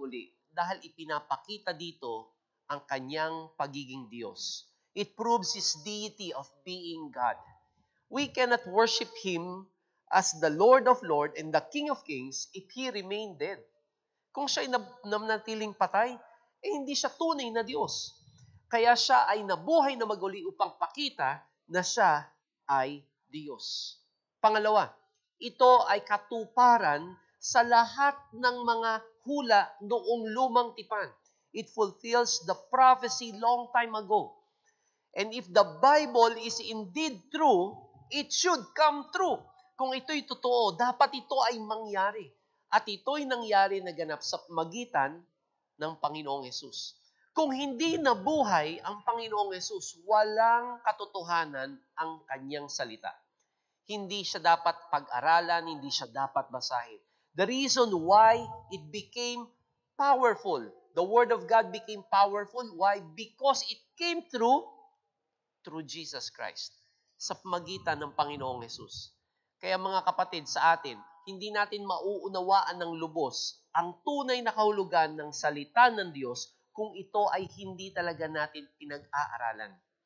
dahil ipinapakita dito ang kanyang pagiging Diyos. It proves His deity of being God. We cannot worship Him as the Lord of Lords and the King of Kings if He remained dead. Kung siya'y nanatiling patay, hindi siya tunay na Diyos. Kaya siya ay nabuhay na maguli upang pakita na siya ay Diyos. Pangalawa, ito ay katuparan sa lahat ng mga hula noong lumang tipan. It fulfills the prophecy long time ago. And if the Bible is indeed true, it should come true. Kung ito'y totoo, dapat ito ay mangyari. At ito'y nangyari na ganap sa magitan ng Panginoong Hesus. Kung hindi nabuhay ang Panginoong Hesus, walang katotohanan ang kanyang salita. Hindi siya dapat pag-aralan, hindi siya dapat basahin. The reason why it became powerful, the Word of God became powerful, why? Because it came through Jesus Christ, sa pamagitan ng Panginoong Hesus. Kaya mga kapatid, sa atin, hindi natin mauunawaan ng lubos ang tunay na kahulugan ng salita ng Diyos kung ito ay hindi talaga natin pinag-aaralan.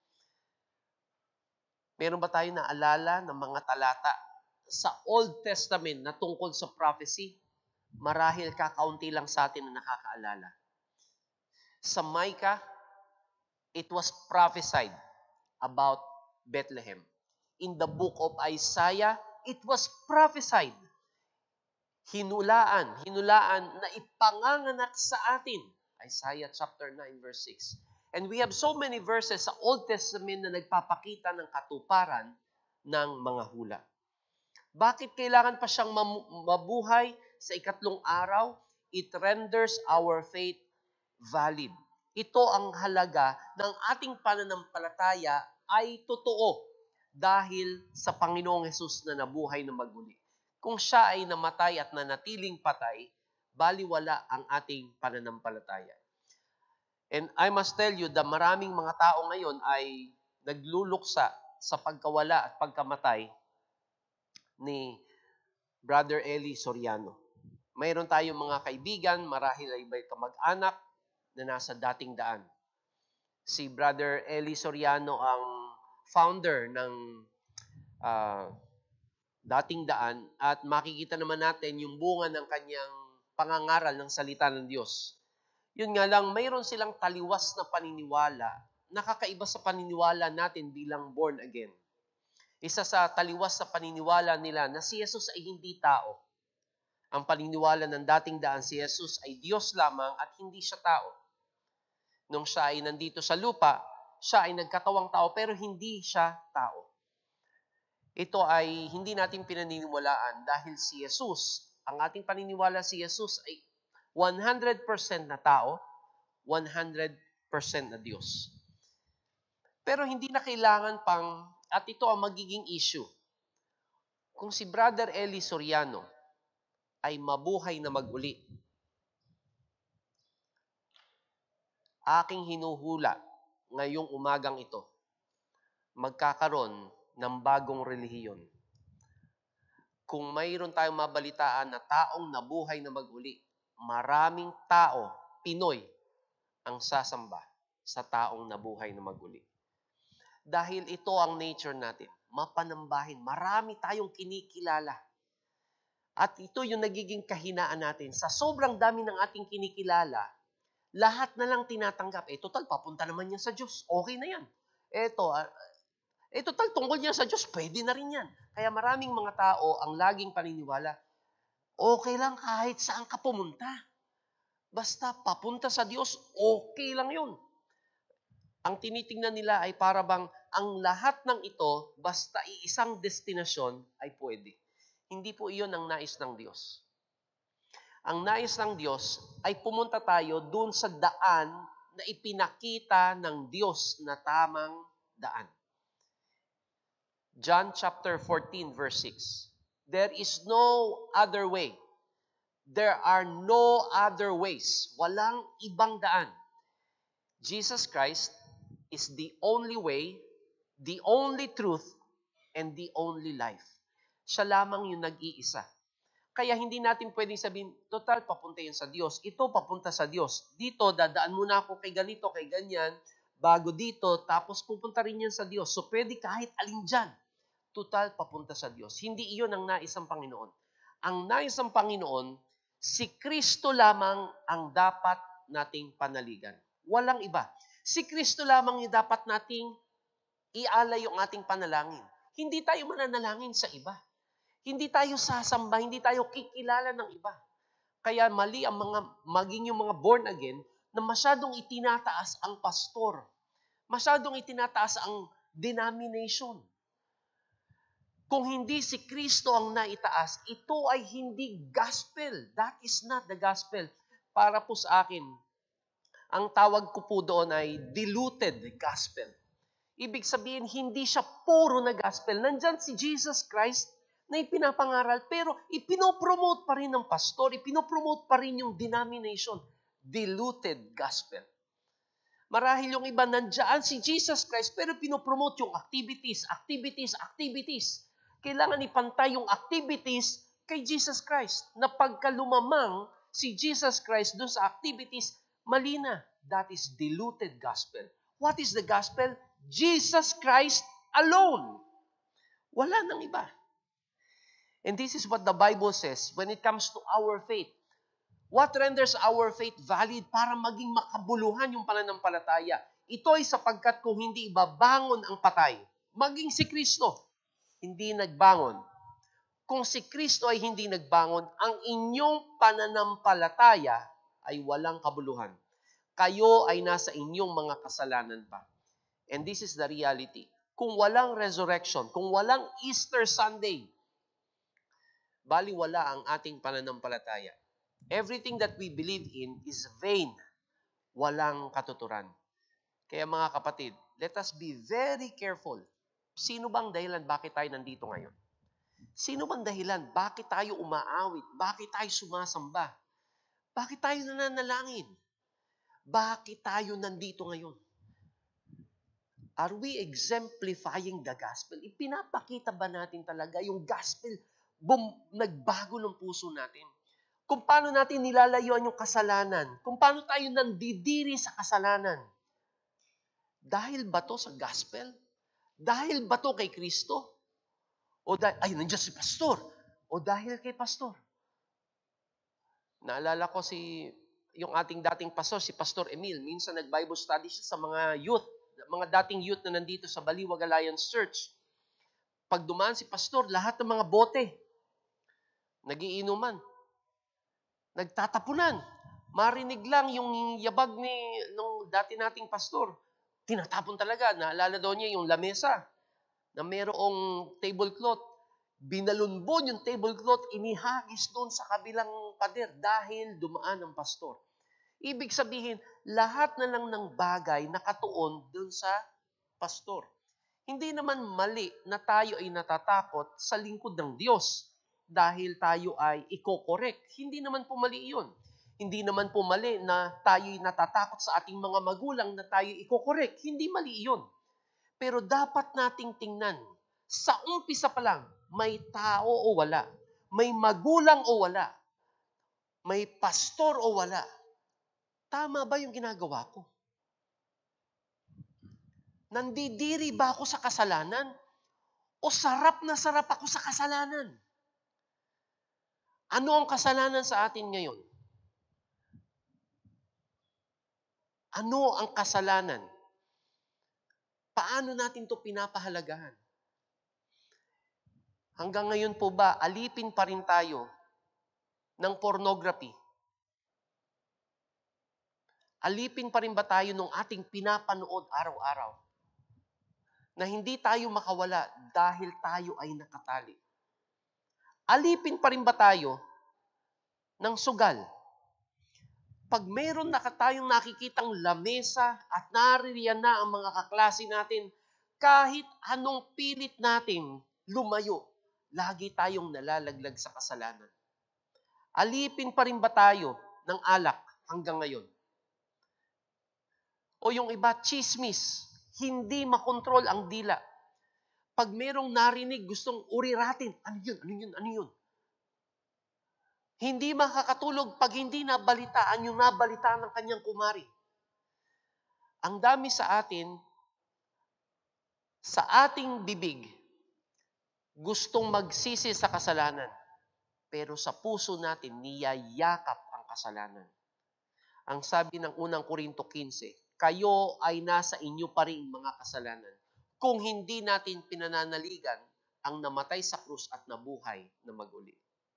Meron ba tayo naalala ng mga talata sa Old Testament na tungkol sa prophecy? Marahil kakaunti lang sa atin na nakakaalala. Sa Micah, it was prophesied about Bethlehem. In the book of Isaiah, it was prophesied. Hinulaan na ipanganganak sa atin. Isaiah chapter 9 verse 6. And we have so many verses sa Old Testament na nagpapakita ng katuparan ng mga hula. Bakit kailangan pa siyang mabuhay sa ikatlong araw? It renders our faith valid. Ito ang halaga ng ating pananampalataya ay totoo dahil sa Panginoong Hesus na nabuhay na maguli. Kung siya ay namatay at nanatiling patay, baliwala ang ating pananampalataya. And I must tell you, the maraming mga tao ngayon ay nagluluksa sa pagkawala at pagkamatay ni Brother Eli Soriano. Mayroon tayong mga kaibigan, marahil ay may kamag-anak na nasa dating daan. Si Brother Eli Soriano ang founder ng dating daan at makikita naman natin yung bunga ng kanyang pangangaral ng salita ng Diyos. Yun nga lang, mayroon silang taliwas na paniniwala, nakakaiba sa paniniwala natin bilang born again. Isa sa taliwas sa paniniwala nila na si Jesus ay hindi tao. Ang paniniwala ng dating daan, si Jesus ay Diyos lamang at hindi siya tao. Nung siya ay nandito sa lupa, siya ay nagkatawang tao pero hindi siya tao. Ito ay hindi natin pinaniniwalaan dahil si Jesus, ang ating paniniwala si Jesus ay 100% na tao, 100% na Diyos. Pero hindi na kailangan pang, at ito ang magiging issue. Kung si Brother Eli Soriano ay mabuhay na maguli, aking hinuhula ngayong umagang ito, magkakaroon ng bagong relihiyon. Kung mayroon tayong mabalitaan na taong nabuhay na maguli, maraming tao, Pinoy, ang sasamba sa taong nabuhay na maguli. Dahil ito ang nature natin, mapanambahin. Marami tayong kinikilala. At ito yung nagiging kahinaan natin. Sa sobrang dami ng ating kinikilala, lahat na lang tinatanggap. Total, papunta naman yan sa Diyos. Okay na yan. Total, tungkol niya sa Diyos, pwede na rin yan. Kaya maraming mga tao ang laging paniniwala, okay lang kahit saan ka pumunta. Basta papunta sa Diyos, okay lang yun. Ang tinitingnan nila ay para bang ang lahat ng ito, basta iisang destinasyon ay pwede. Hindi po iyon ang nais ng Diyos. Ang nais ng Diyos ay pumunta tayo dun sa daan na ipinakita ng Diyos na tamang daan. John chapter 14 verse 6. There is no other way. There are no other ways. Walang ibang daan. Jesus Christ is the only way, the only truth, and the only life. Siya lamang yung nag-iisa. Kaya hindi natin pwedeng sabihin, total, papunta yan sa Diyos. Ito, papunta sa Diyos. Dito, dadaan muna ako kay ganito, kay ganyan, bago dito, tapos pupunta rin yan sa Diyos. So, pwede kahit alin dyan. Total, papunta sa Diyos. Hindi iyon ang nais ng Panginoon. Ang nais ng Panginoon, si Kristo lamang ang dapat nating panaligan. Walang iba. Si Kristo lamang yung dapat nating ialay yung ating panalangin. Hindi tayo mananalangin sa iba. Hindi tayo sasamba, hindi tayo kikilala ng iba. Kaya mali ang maging yung mga born again na masyadong itinataas ang pastor. Masyadong itinataas ang denomination. Kung hindi si Kristo ang naitaas, ito ay hindi gospel. That is not the gospel. Para po sa akin, ang tawag ko po doon ay diluted gospel. Ibig sabihin, hindi siya puro na gospel. Nandyan si Jesus Christ na ipinapangaral, pero ipinopromote pa rin ng pastor, ipinopromote pa rin yung denomination. Diluted gospel. Marahil yung iba, nandyan si Jesus Christ, pero pinopromote yung activities. Kailangan ipantay yung activities kay Jesus Christ. Na pagka lumamang si Jesus Christ dun sa activities, mali na. That is diluted gospel. What is the gospel? Jesus Christ alone. Wala nang iba. And this is what the Bible says when it comes to our faith. What renders our faith valid para maging makabuluhan yung pananampalataya? Ito ay sapagkat kung hindi ibabangon ang patay, maging si Kristo, hindi nagbangon. Kung si Kristo ay hindi nagbangon, ang inyong pananampalataya ay walang kabuluhan. Kayo ay nasa inyong mga kasalanan pa. And this is the reality. Kung walang resurrection, kung walang Easter Sunday, baliwala ang ating pananampalataya. Everything that we believe in is vain. Walang katuturan. Kaya mga kapatid, let us be very careful. Sino bang dahilan bakit tayo nandito ngayon? Sino bang dahilan bakit tayo umaawit? Bakit tayo sumasamba? Bakit tayo nananalangin? Bakit tayo nandito ngayon? Are we exemplifying the gospel? Ipinapakita ba natin talaga yung gospel nagbago ng puso natin? Kung paano natin nilalayuan yung kasalanan? Kung paano tayo nandidiri sa kasalanan? Dahil ba to sa gospel? Dahil ba to kay Kristo? O dahil, nandiyan si pastor. O dahil kay pastor. Naalala ko yung ating dating pastor, si Pastor Emil. Minsan nag-Bible study siya sa mga youth, mga dating youth na nandito sa Baliwag Alliance Church. Pag dumaan si pastor, lahat ng mga bote, nagiinuman, nagtatapunan. Marinig lang yung yabag nung dati nating pastor. Tinatapon talaga. Naalala daw niya yung lamesa na mayroong tablecloth. Binalunbon yung tablecloth, inihagis doon sa kabilang pader dahil dumaan ang pastor. Ibig sabihin, lahat na lang ng bagay nakatuon doon sa pastor. Hindi naman mali na tayo ay natatakot sa lingkod ng Diyos dahil tayo ay iko-correct. Hindi naman po mali iyon. Hindi naman po mali na tayo ay natatakot sa ating mga magulang na tayo iko-correct. Hindi mali iyon. Pero dapat nating tingnan, sa umpisa pa lang, may tao o wala, may magulang o wala, may pastor o wala, tama ba yung ginagawa ko? Nandidiri ba ako sa kasalanan? O sarap na sarap ako sa kasalanan? Ano ang kasalanan sa atin ngayon? Ano ang kasalanan? Paano natin ito pinapahalagahan? Hanggang ngayon po ba, alipin pa rin tayo ng pornography? Alipin pa rin ba tayo ng ating pinapanood araw-araw? Na hindi tayo makawala dahil tayo ay nakatali. Alipin pa rin ba tayo ng sugal? Pag mayroon na tayong nakikitang lamesa at naririyan na ang mga kaklase natin, kahit anong pilit natin lumayo, lagi tayong nalalaglag sa kasalanan. Alipin pa rin ba tayo ng alak hanggang ngayon? O yung iba, chismis, hindi makontrol ang dila. Pag merong narinig, gustong uriratin, ano yun? Hindi makakatulog pag hindi nabalitaan yung nabalitaan ng kanyang kumari. Ang dami sa atin, sa ating bibig, gustong magsisi sa kasalanan. Pero sa puso natin, niyayakap ang kasalanan. Ang sabi ng unang Korinto 15, kayo ay nasa inyo pa rin mga kasalanan. Kung hindi natin pinananaligan ang namatay sa krus at nabuhay na maguli.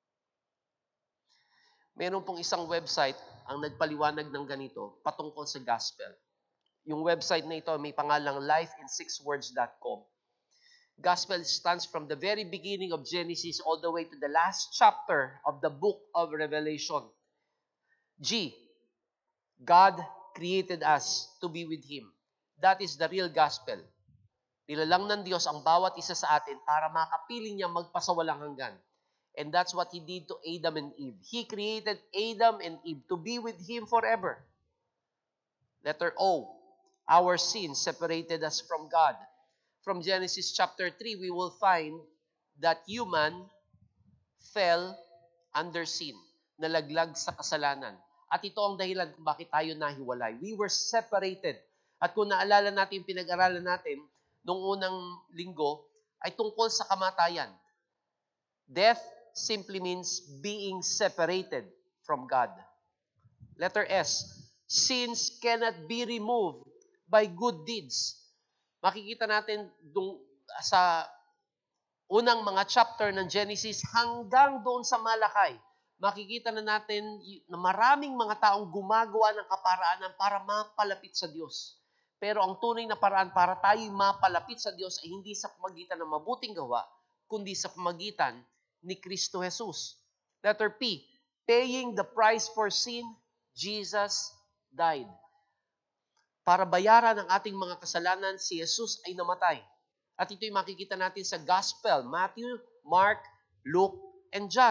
Meron pong isang website ang nagpaliwanag ng ganito patungkol sa gospel. Yung website na ito may pangalang lifeinsixwords.com. Gospel stands from the very beginning of Genesis all the way to the last chapter of the book of Revelation. G, God created us to be with Him. That is the real gospel. Nilalang ng Diyos ang bawat isa sa atin para makapiling niya magpasawalang hanggan. And that's what He did to Adam and Eve. He created Adam and Eve to be with Him forever. Letter O, our sin separated us from God. From Genesis chapter 3, we will find that human fell under sin, nalaglag sa kasalanan. At ito ang dahilan kung bakit tayo nahiwalay. We were separated. At kung naalala natin, pinag-aralan natin, nung unang linggo, ay tungkol sa kamatayan. Death simply means being separated from God. Letter S, sins cannot be removed by good deeds. Makikita natin sa unang mga chapter ng Genesis hanggang doon sa Malakay, makikita na natin na maraming mga taong gumagawa ng kaparaanan para mapalapit sa Diyos. Pero ang tunay na paraan para tayo mapalapit sa Diyos ay hindi sa pamagitan ng mabuting gawa, kundi sa pamagitan ni Kristo Jesus. Letter P, paying the price for sin, Jesus died. Para bayaran ang ating mga kasalanan, si Jesus ay namatay. At ito'y makikita natin sa Gospel, Matthew, Mark, Luke, and John.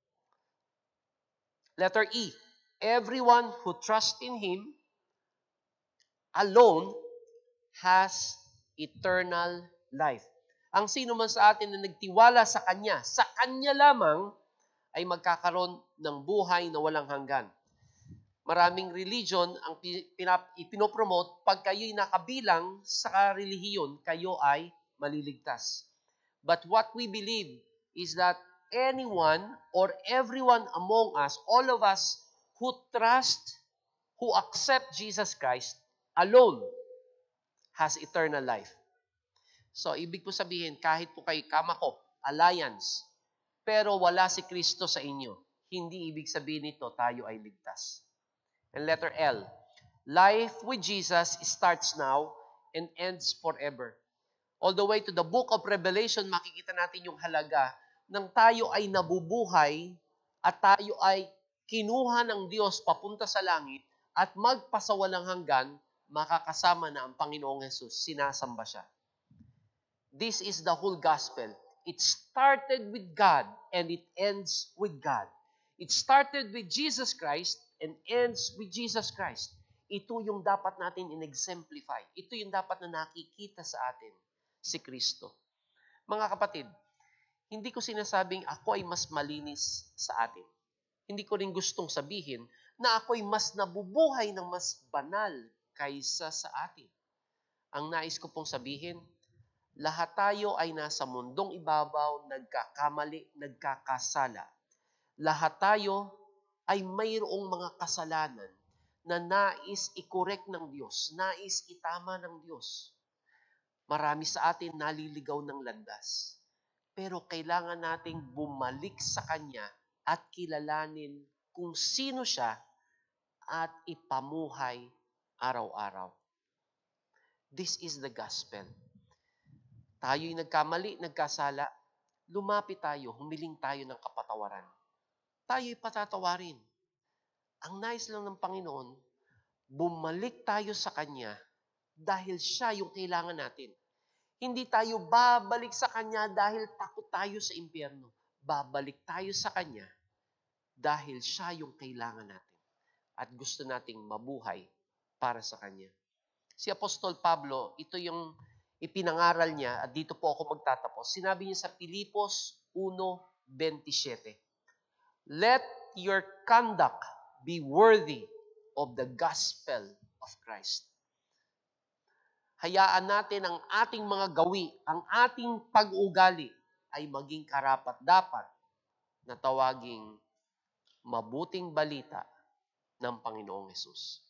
Letter E, everyone who trusts in Him alone has eternal life. Ang sino man sa atin na nagtiwala sa Kanya lamang ay magkakaroon ng buhay na walang hanggan. Maraming religion ang ipinopromote, pag kayo'y nakabilang sa relihiyon, kayo ay maliligtas. But what we believe is that anyone or everyone among us, all of us who trust, who accept Jesus Christ alone, has eternal life. So, ibig po sabihin, kahit po kayo kamako, alliance, pero wala si Kristo sa inyo, hindi ibig sabihin nito tayo ay ligtas. And letter L, life with Jesus starts now and ends forever. All the way to the book of Revelation, makikita natin yung halaga ng tayo ay nabubuhay at tayo ay kinuha ng Diyos papunta sa langit at magpasawalang hanggan, makakasama na ang Panginoong Jesus, sinasamba siya. This is the whole gospel. It started with God and it ends with God. It started with Jesus Christ and ends with Jesus Christ. Ito yung dapat natin in-exemplify. Ito yung dapat na nakikita sa atin, si Kristo. Mga kapatid, hindi ko sinasabing ako ay mas malinis sa atin. Hindi ko rin gustong sabihin na ako ay mas nabubuhay ng mas banal kaysa sa atin. Ang nais ko pong sabihin, lahat tayo ay nasa mundong ibabaw, nagkakamali, nagkakasala. Lahat tayo ay mayroong mga kasalanan na nais i-correct ng Diyos, nais itama ng Diyos. Marami sa atin naliligaw ng landas. Pero kailangan nating bumalik sa Kanya at kilalanin kung sino siya at ipamuhay araw-araw. This is the gospel. Tayo'y nagkamali, nagkasala, lumapit tayo, humiling tayo ng kapatawaran. Tayo'y patatawarin. Ang nais lang ng Panginoon, bumalik tayo sa Kanya dahil siya yung kailangan natin. Hindi tayo babalik sa Kanya dahil takot tayo sa impyerno. Babalik tayo sa Kanya dahil siya yung kailangan natin. At gusto nating mabuhay para sa Kanya. Si Apostol Pablo, ito yung ipinangaral niya, at dito po ako magtatapos. Sinabi niya sa Filipos 1:27, let your conduct be worthy of the gospel of Christ. Hayaan natin ang ating mga gawi, ang ating pag-uugali ay maging karapat-dapat na tawaging mabuting balita ng Panginoong Hesus.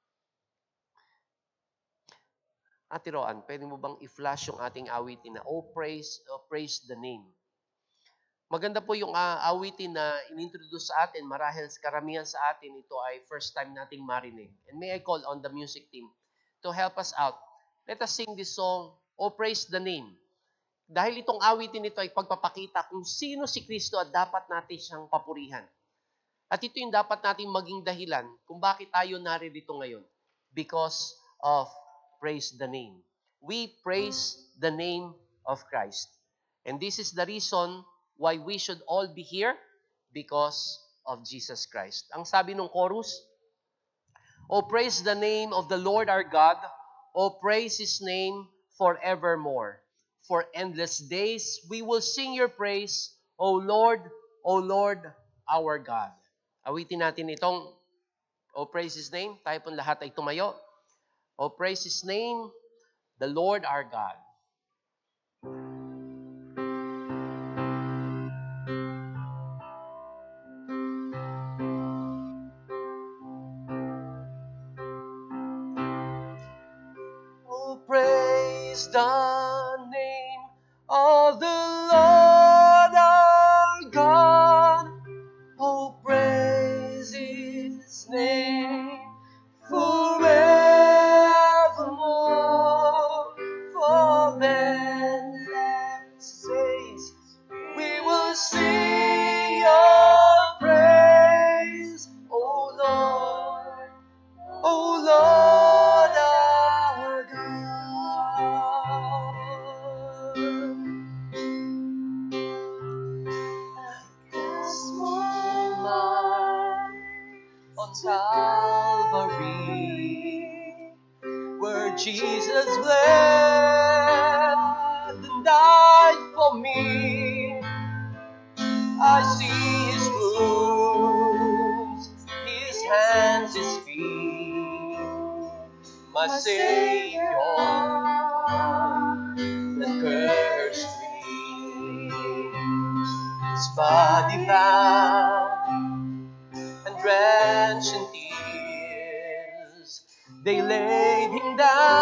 Ate Roan, pwede mo bang i-flash yung ating awitin na praise the name? Maganda po yung awitin na inintroduce sa atin. Marahil karamihan sa atin, ito ay first time nating marinig. And may I call on the music team to help us out. Let us sing this song, Oh Praise the Name. Dahil itong awitin ito ay pagpapakita kung sino si Kristo at dapat natin siyang papurihan. At ito yung dapat natin maging dahilan kung bakit tayo naririto ngayon. Because of praise the name. We praise the name of Christ. And this is the reason why we should all be here, because of Jesus Christ. Ang sabi ng chorus, Oh praise the name of the Lord our God, Oh praise His name forevermore. For endless days we will sing your praise, O Lord our God. Awitin natin itong Oh praise His name. Tayo pong lahat ay tumayo. Oh praise His name, the Lord our God. Oh praise the name of the Lord our God. Oh praise His name forevermore. For endless days we will sing your praise, O Lord our God. This moment on Calvary, where Jesus bled and died for me, I see His wounds, His hands, His feet, my Savior, the cursed tree, His body bound and drenched in tears, they laid Him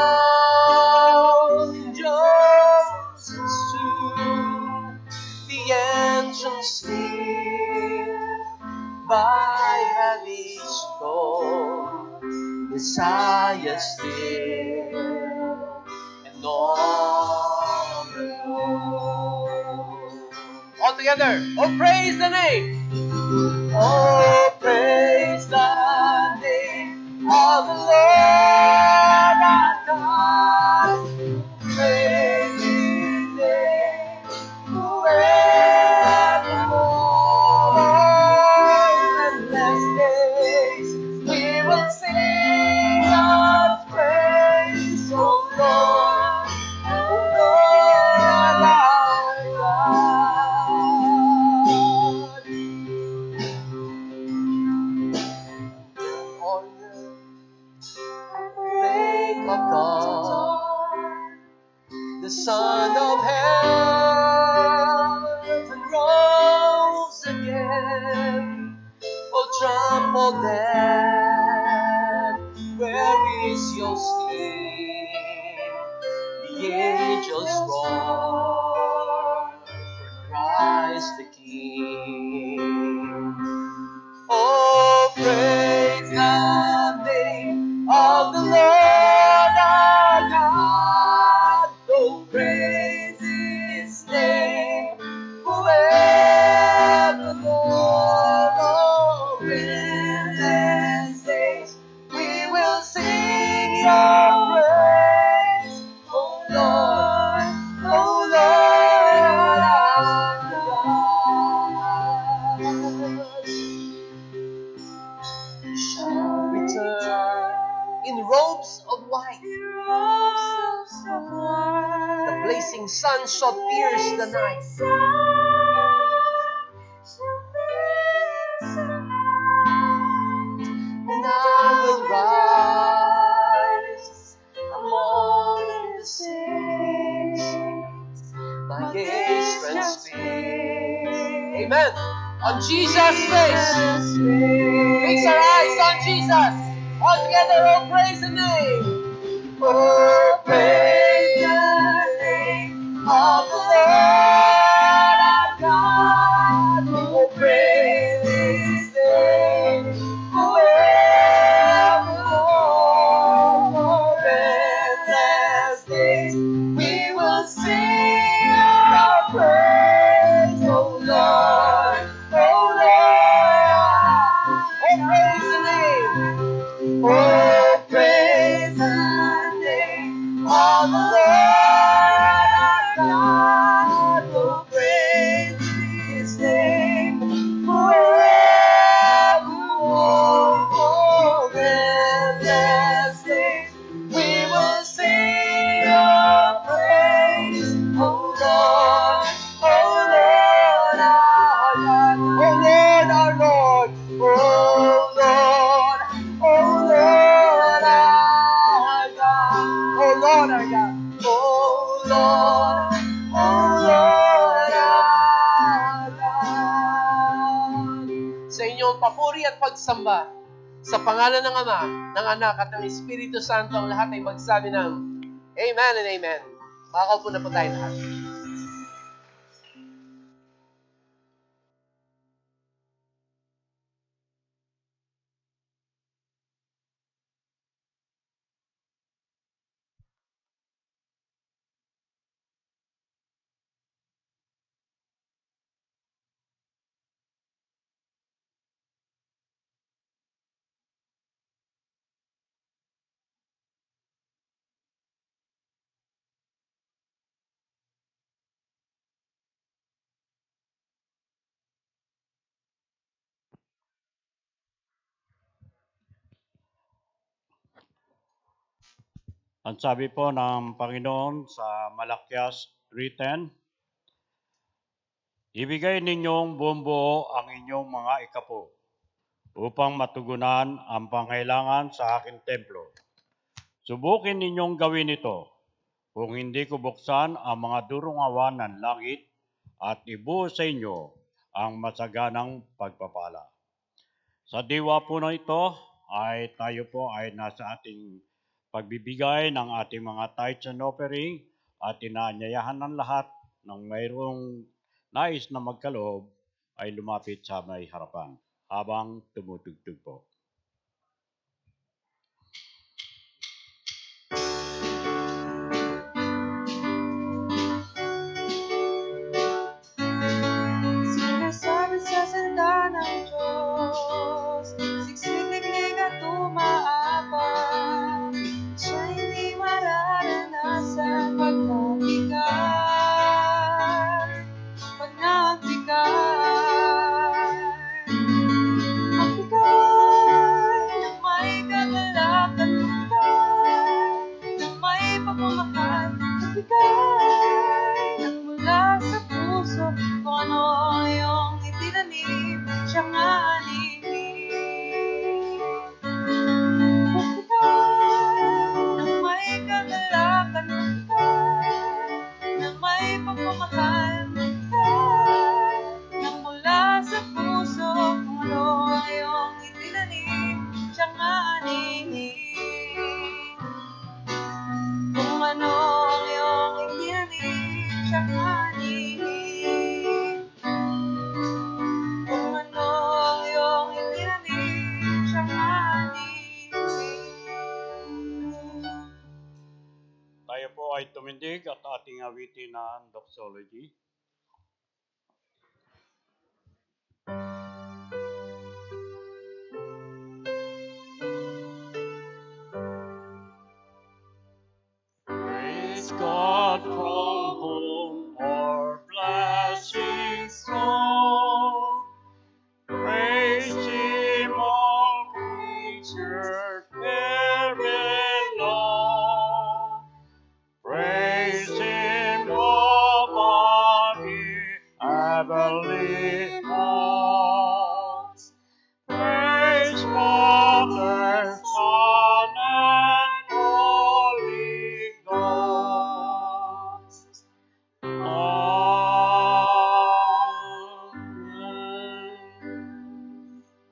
down in Joseph's tomb, the entrance near by heavy stone, Messiah still and all alone. All together, oh praise the name. Oh praise the name of the Lord our God. Praise His name forevermore. Endless days we will sing your praise, O Lord our God. Think of God, the Son of heaven rose again. Oh, trample death, where is your sting? The angels roar for Christ the King. Oh, praise the name of the Lord our God. Oh, praise His name forevermore. Oh, endless days we will sing your praise. Oh, Lord our God. Shall return in robes of white. The blazing sun shall pierce the night. my gaze transfixed. Amen. On Jesus' face. Fix our eyes on Jesus. All together, oh, praise the name. Oh, praise the name of the Lord our God. Oh, praise His name forevermore. Endless days we will sing your praise, oh Lord, oh Lord. Oh, praise the name. Oh, praise the name of the Lord our God. Oh, praise His name forevermore. Endless days we will sing your praise, oh Lord, oh Lord our God, oh Lord our Lord, oh Lord. Oh Lord our God, oh Lord our God, oh Lord our God. Sa inyong papuri at pagsamba, sa pangalan ng Ama, ng Anak at ng Espiritu Santo, ang lahat ay magsabi ng Amen and Amen. Makakaupo na po tayo lahat.
Ang sabi po ng Panginoon sa Malakias 3:10, ibigay ninyong buong buo ang inyong mga ikapo upang matugunan ang pangailangan sa aking templo. Subukin ninyong gawin ito kung hindi ko buksan ang mga durungawan ng langit at ibuhos sa inyo ang masaganang pagpapala. Sa diwa po na ito ay tayo po ay nasa ating pagbibigay ng ating mga tithes and offering at inaanyayahan ng lahat ng mayroong nais na magkaloob ay lumapit sa may harapan habang tumutugtog po.
Sinasabi sa salita ng Diyos, siksik-liklik at umaabang, siya hindi mararanasan pag nagbigat. Magbigay ng may kagalakan, magbigay ng may pagmamahal, magbigay ng mula sa puso, kung ano iyong itinanim, siya nga anihin. Magbigay ng may kagalakan, magbigay ng may pagmamahal, magbigay ng mula sa puso, kung ano iyong itinanim, siya nga anihin. Kung ano ang iyong itinanim, siya nga anihin. Kung ano ang iyong itinanim, siya nga anihin.
Tayo po ay tumindig at ating awitin ng doxology. Praise God from whom all blessings flow. Praise Him, all creatures there below. Praise Him, all body, heavenly hosts. Praise Father, Son, and Holy Ghost.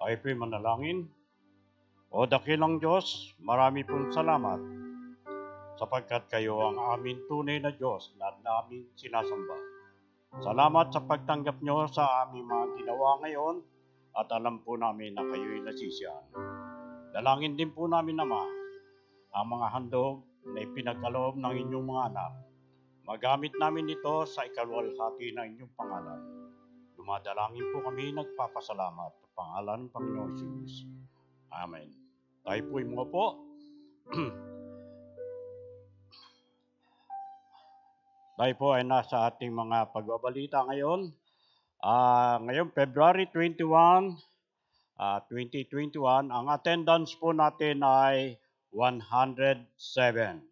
Tayo po'y manalangin. O dakilang Diyos, marami pong salamat sapagkat kayo ang aming tunay na Diyos na namin sinasamba. Salamat sa pagtanggap nyo sa aming mga ginawa ngayon at alam po namin na kayo'y nasisiyan. Dalangin din po namin, Ama, ang mga handog na ipinagkaloob ng inyong mga anak. Magamit namin ito sa ikalwalhati ng inyong pangalan. Dumadalangin po kami nagpapasalamat sa pangalan ng Panginoon Jesus. Amen. Tayo po'y mga po. Tayo po ay nasa ating mga pagbabalita ngayon. Ngayon, February 21, 2021, ang attendance po natin ay 107.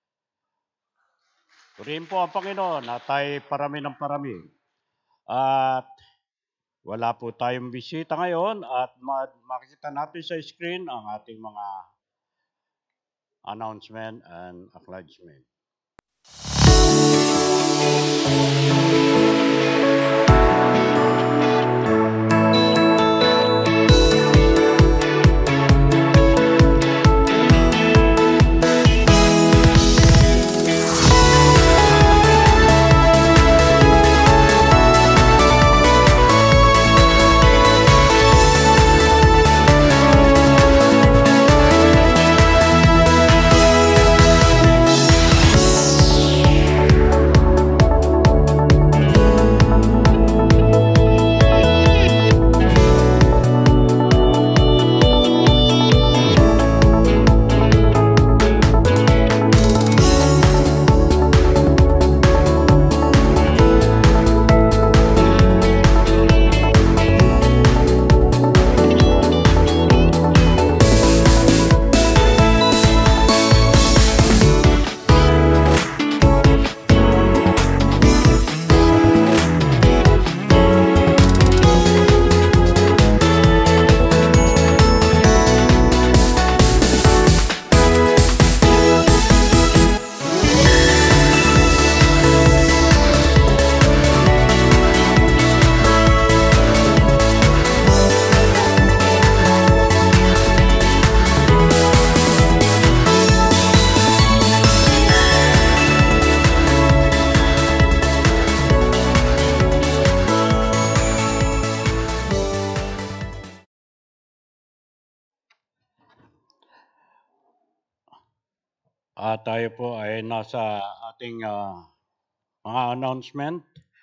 Purihin po ang Panginoon na tayo parami ng parami. At wala po tayong bisita ngayon at makikita natin sa screen ang ating mga announcement and acknowledgement. Tayo po ay nasa ating mga announcement.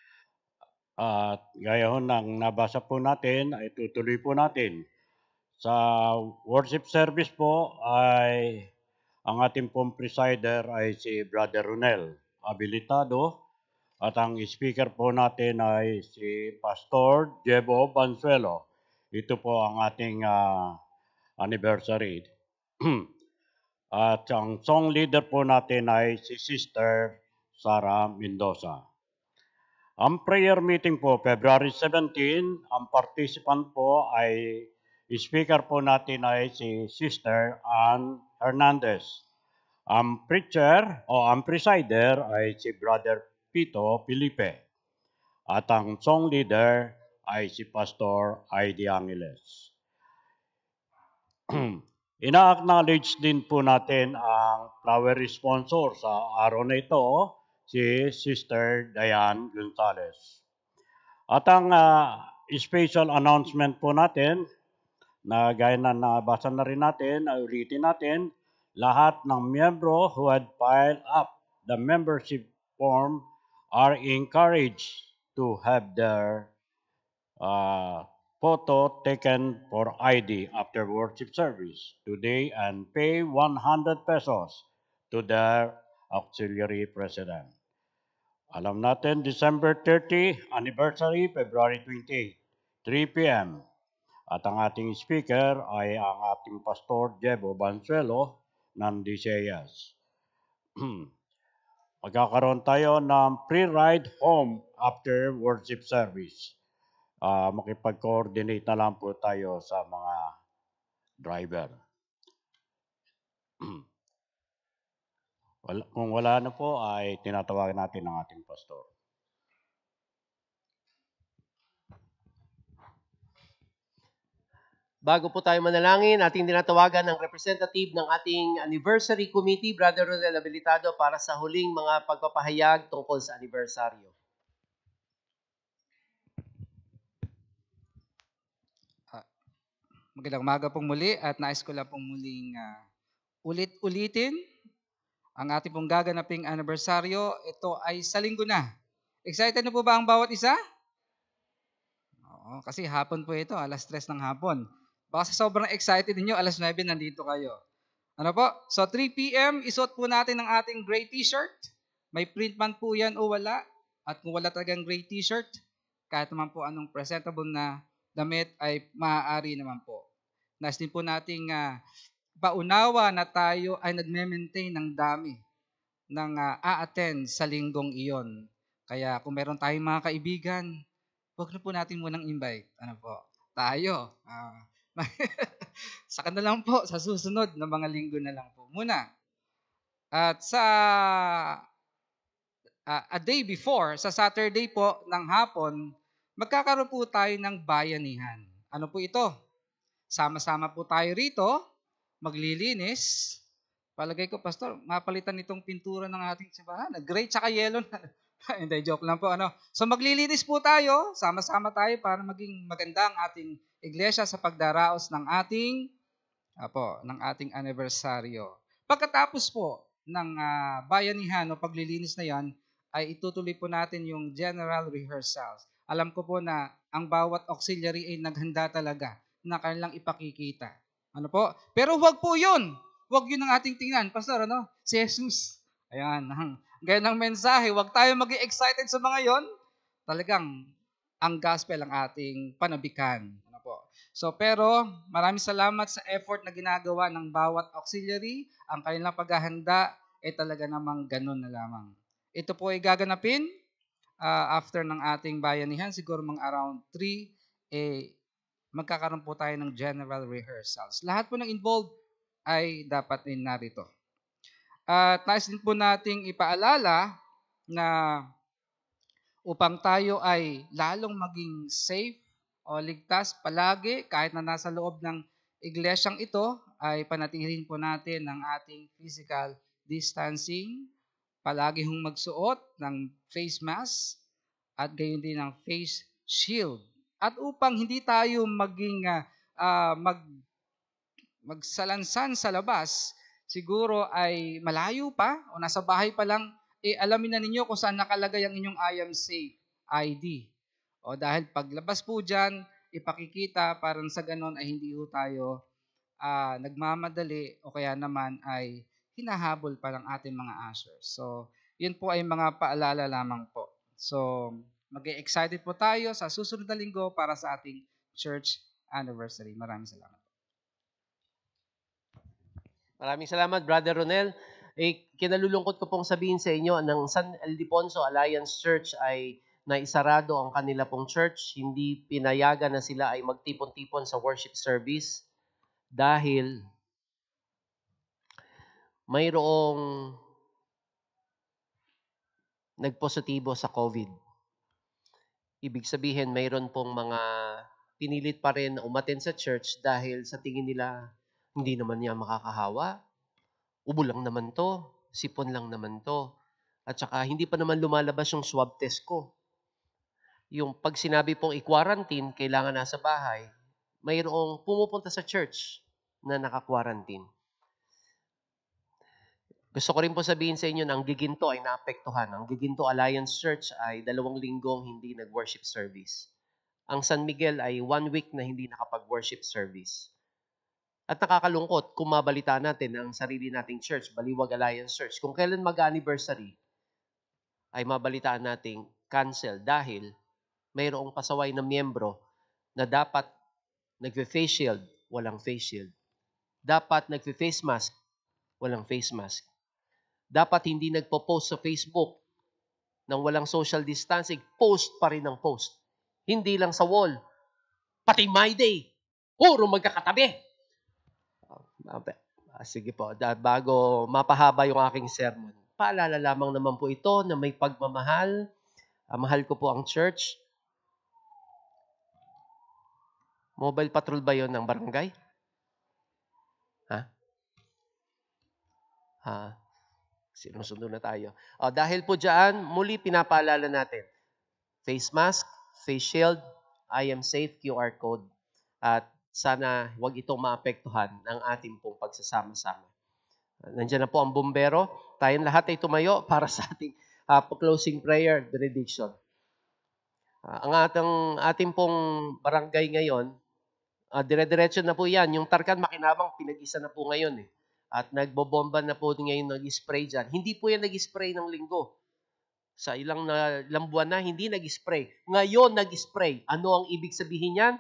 At gaya ho ng nabasa po natin, ay tutuloy po natin. Sa worship service po ay ang ating pong presider ay si Brother Ronel Habilitado. At ang speaker po natin ay si Pastor Jebo Bansuelo. Ito po ang ating anniversary. At ang song leader po natin ay si Sister Sara Mendoza. Ang prayer meeting po, February 17, ang participant po ay, speaker po natin ay si Sister Ann Hernandez. Ang preacher o ang presider ay si Brother Pito Felipe. At ang song leader ay si Pastor Heidi Angeles. Ina-acknowledge din po natin ang flower sponsor sa araw na ito, si Sister Diane Gonzalez. At ang special announcement po natin, na gaya na nabasa na rin natin, ulitin natin, lahat ng miyembro who had filed up the membership form are encouraged to have their photo taken for ID after worship service today and pay 100 pesos to their auxiliary president. Alam natin, December 30, anniversary, February 20, 3 p.m. At ang ating speaker ay ang ating Pastor Jebo Bansuelo ng DCAS. Magkakaroon tayo ng pre-ride home after worship service. Makipag-coordinate na lang po tayo sa mga driver. Kung wala na po, ay tinatawagan natin ang ating pastor.
Bago po tayo manalangin, ating tinatawagan ng representative ng ating anniversary committee, Brother Ronel Abilitado, para sa huling mga pagpapahayag tungkol sa anibersaryo.
Magandang umaga pong muli at nais ko lang pong muling ulit-ulitin ang ating pong gaganaping anibersaryo. Ito ay sa linggo na. Excited na po ba ang bawat isa? Oo, kasi hapon po ito, alas 3 ng hapon. Baka sa sobrang excited ninyo, alas 9 nandito kayo. Ano po? So 3 p.m., isuot po natin ang ating gray t-shirt. May print man po yan o wala. At kung wala talagang gray t-shirt, kahit naman po anong presentable na damit ay maaari naman po. Nais din po nating paunawa na tayo ay nagme-maintain ng dami ng a-attend sa linggong iyon. Kaya kung meron tayong mga kaibigan, huwag na po natin munang invite. Ano po? Tayo. Saka na lang po sa susunod na mga linggo na lang po muna. At sa a day before, sa Saturday po ng hapon, magkakaroon po tayo ng bayanihan. Ano po ito? Sama-sama po tayo rito, maglilinis. Palagay ko, Pastor, mapalitan itong pintura ng ating simbahan. Gray tsaka yellow na. Hindi, joke lang po. So maglilinis po tayo, sama-sama tayo para maging maganda ang ating iglesia sa pagdaraos ng ating anibersaryo. Pagkatapos po ng bayanihan o paglilinis na yan, ay itutuloy po natin yung general rehearsals. Alam ko po na ang bawat auxiliary ay naghanda talaga na kanilang ipakikita. Ano po? Pero wag po yun. Wag yun ang ating tingnan. Pastor, si Jesus. Ayan, ganyan ang mensahe. Wag tayo mag-excited sa mga yon. Talagang ang gospel ang ating panabikan. Ano po? So, pero maraming salamat sa effort na ginagawa ng bawat auxiliary. Ang kanilang paghahanda ay talaga namang ganun na lamang. Ito po ay gaganapin after ng ating bayanihan, siguro mga around 3, magkakaroon po tayo ng general rehearsals. Lahat po ng involved ay dapat din narito. At nais din po nating ipaalala na upang tayo ay lalong maging safe o ligtas palagi kahit na nasa loob ng iglesyang ito, ay panatilihin po natin ang ating physical distancing, palagi hong magsuot ng face mask at gayon din ng face shield. At upang hindi tayo maging magsalansan sa labas, siguro ay malayo pa o nasa bahay pa lang, alamin na ninyo kung saan nakalagay ang inyong I am safe ID. O dahil paglabas po dyan, ipakikita parang sa ganon ay hindi po tayo nagmamadali o kaya naman ay hinahabol pa ng ating mga ushers. So, yun po ay mga paalala lamang po. So, mag-excited po tayo sa susunod na linggo para sa ating church anniversary. Maraming salamat.
Maraming salamat, Brother Ronel. Kinalulungkot ko pong sabihin sa inyo ng San Ildefonso Alliance Church ay naisarado ang kanila pong church. Hindi pinayagan na sila ay magtipon-tipon sa worship service dahil mayroong nagpositibo sa COVID. Ibig sabihin, mayroon pong mga pinilit pa rin na umattend sa church dahil sa tingin nila, hindi naman niya makakahawa. Ubo lang naman to, sipon lang naman to. At saka hindi pa naman lumalabas yung swab test ko. Yung pag sinabi pong i-quarantine, kailangan nasa bahay, mayroong pumupunta sa church na naka-quarantine. Gusto ko rin po sabihin sa inyo na ang Giginto ay naapektuhan. Ang Giginto Alliance Church ay 2 linggong hindi nag-worship service. Ang San Miguel ay 1 week na hindi nakapag-worship service. At nakakalungkot kung mabalita natin ang sarili nating church, Baliwag Alliance Church, kung kailan mag-anniversary, ay mabalitaan nating cancel dahil mayroong pasaway na miyembro na dapat nagfe-face shield, walang face shield. Dapat nagfe-face mask, walang face mask. Dapat hindi nagpo-post sa Facebook nang walang social distancing, post pa rin ang post. Hindi lang sa wall, pati My Day, puro magkakatabi. Sige po, bago mapahaba yung aking sermon, paalala lamang naman po ito na may pagmamahal. Mahal ko po ang church. Mobile patrol ba yon ng barangay? Sinusundo na tayo. Dahil po dyan, muli pinapaalala natin. Face mask, face shield, I am safe QR code. At sana huwag itong maapektuhan ng ating pong pagsasama-sama. Nandiyan na po ang bumbero. Tayong lahat ay tumayo para sa ating closing prayer, benediction. Ang ating pong barangay ngayon, dire-diretso na po yan. Yung Tarkan Makinabang, pinag-isa na po ngayon eh. At nagbobomba na po ngayon nag-spray dyan. Hindi po yan nag-spray ng linggo. Sa ilang buwan na, hindi nag-spray. Ngayon nag-spray. Ano ang ibig sabihin yan?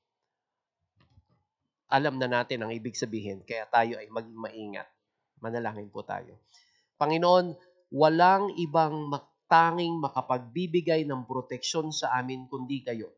Alam na natin ang ibig sabihin. Kaya tayo ay maging maingat. Manalangin po tayo. Panginoon, walang ibang tanging makapagbibigay ng proteksyon sa amin kundi kayo.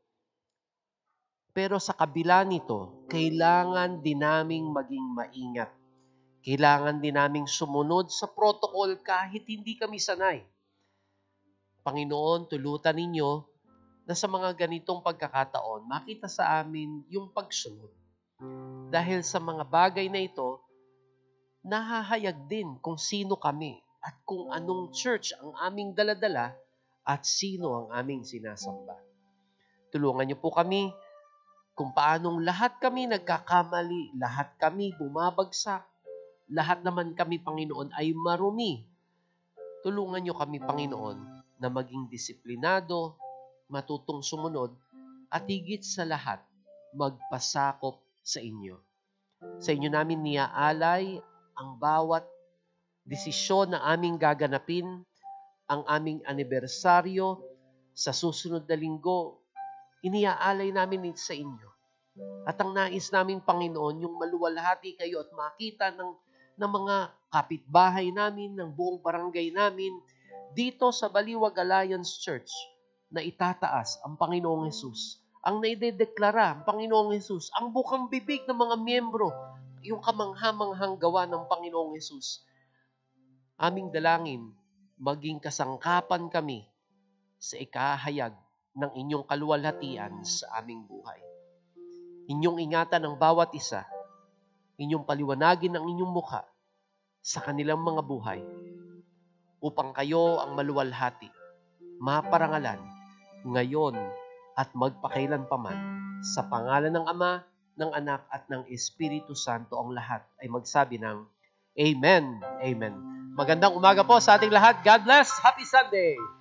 Pero sa kabila nito, kailangan din naming maging maingat. Kailangan din naming sumunod sa protocol kahit hindi kami sanay. Panginoon, tulutan ninyo na sa mga ganitong pagkakataon, makita sa amin yung pagsunod. Dahil sa mga bagay na ito, nahahayag din kung sino kami at kung anong church ang aming daladala at sino ang aming sinasamba. Tulungan niyo po kami kung paanong lahat kami nagkakamali, lahat kami bumabagsak, lahat naman kami, Panginoon, ay marumi. Tulungan niyo kami, Panginoon, na maging disiplinado, matutong sumunod, at higit sa lahat, magpasakop sa inyo. Sa inyo namin niaalay ang bawat desisyon na aming gaganapin, ang aming anibersaryo sa susunod na linggo, iniaalay namin sa inyo. At ang nais namin, Panginoon, yung maluwalhati kayo at makita ng mga kapitbahay namin, ng buong barangay namin, dito sa Baliwag Alliance Church, na itataas ang Panginoong Hesus. Ang naidedeklara ang Panginoong Hesus, ang bukang bibig ng mga miyembro, yung kamangha-manghang gawa ng Panginoong Hesus. Aming dalangin, maging kasangkapan kami sa ikahayag ng inyong kaluwalhatian sa aming buhay. Inyong ingatan ang bawat isa, inyong paliwanagin ang inyong mukha sa kanilang mga buhay upang kayo ang maluwalhati, maparangalan, ngayon at magpakailanpaman. Sa pangalan ng Ama, ng Anak at ng Espiritu Santo, ang lahat ay magsabi ng Amen. Amen. Magandang umaga po sa ating lahat. God bless. Happy Sunday.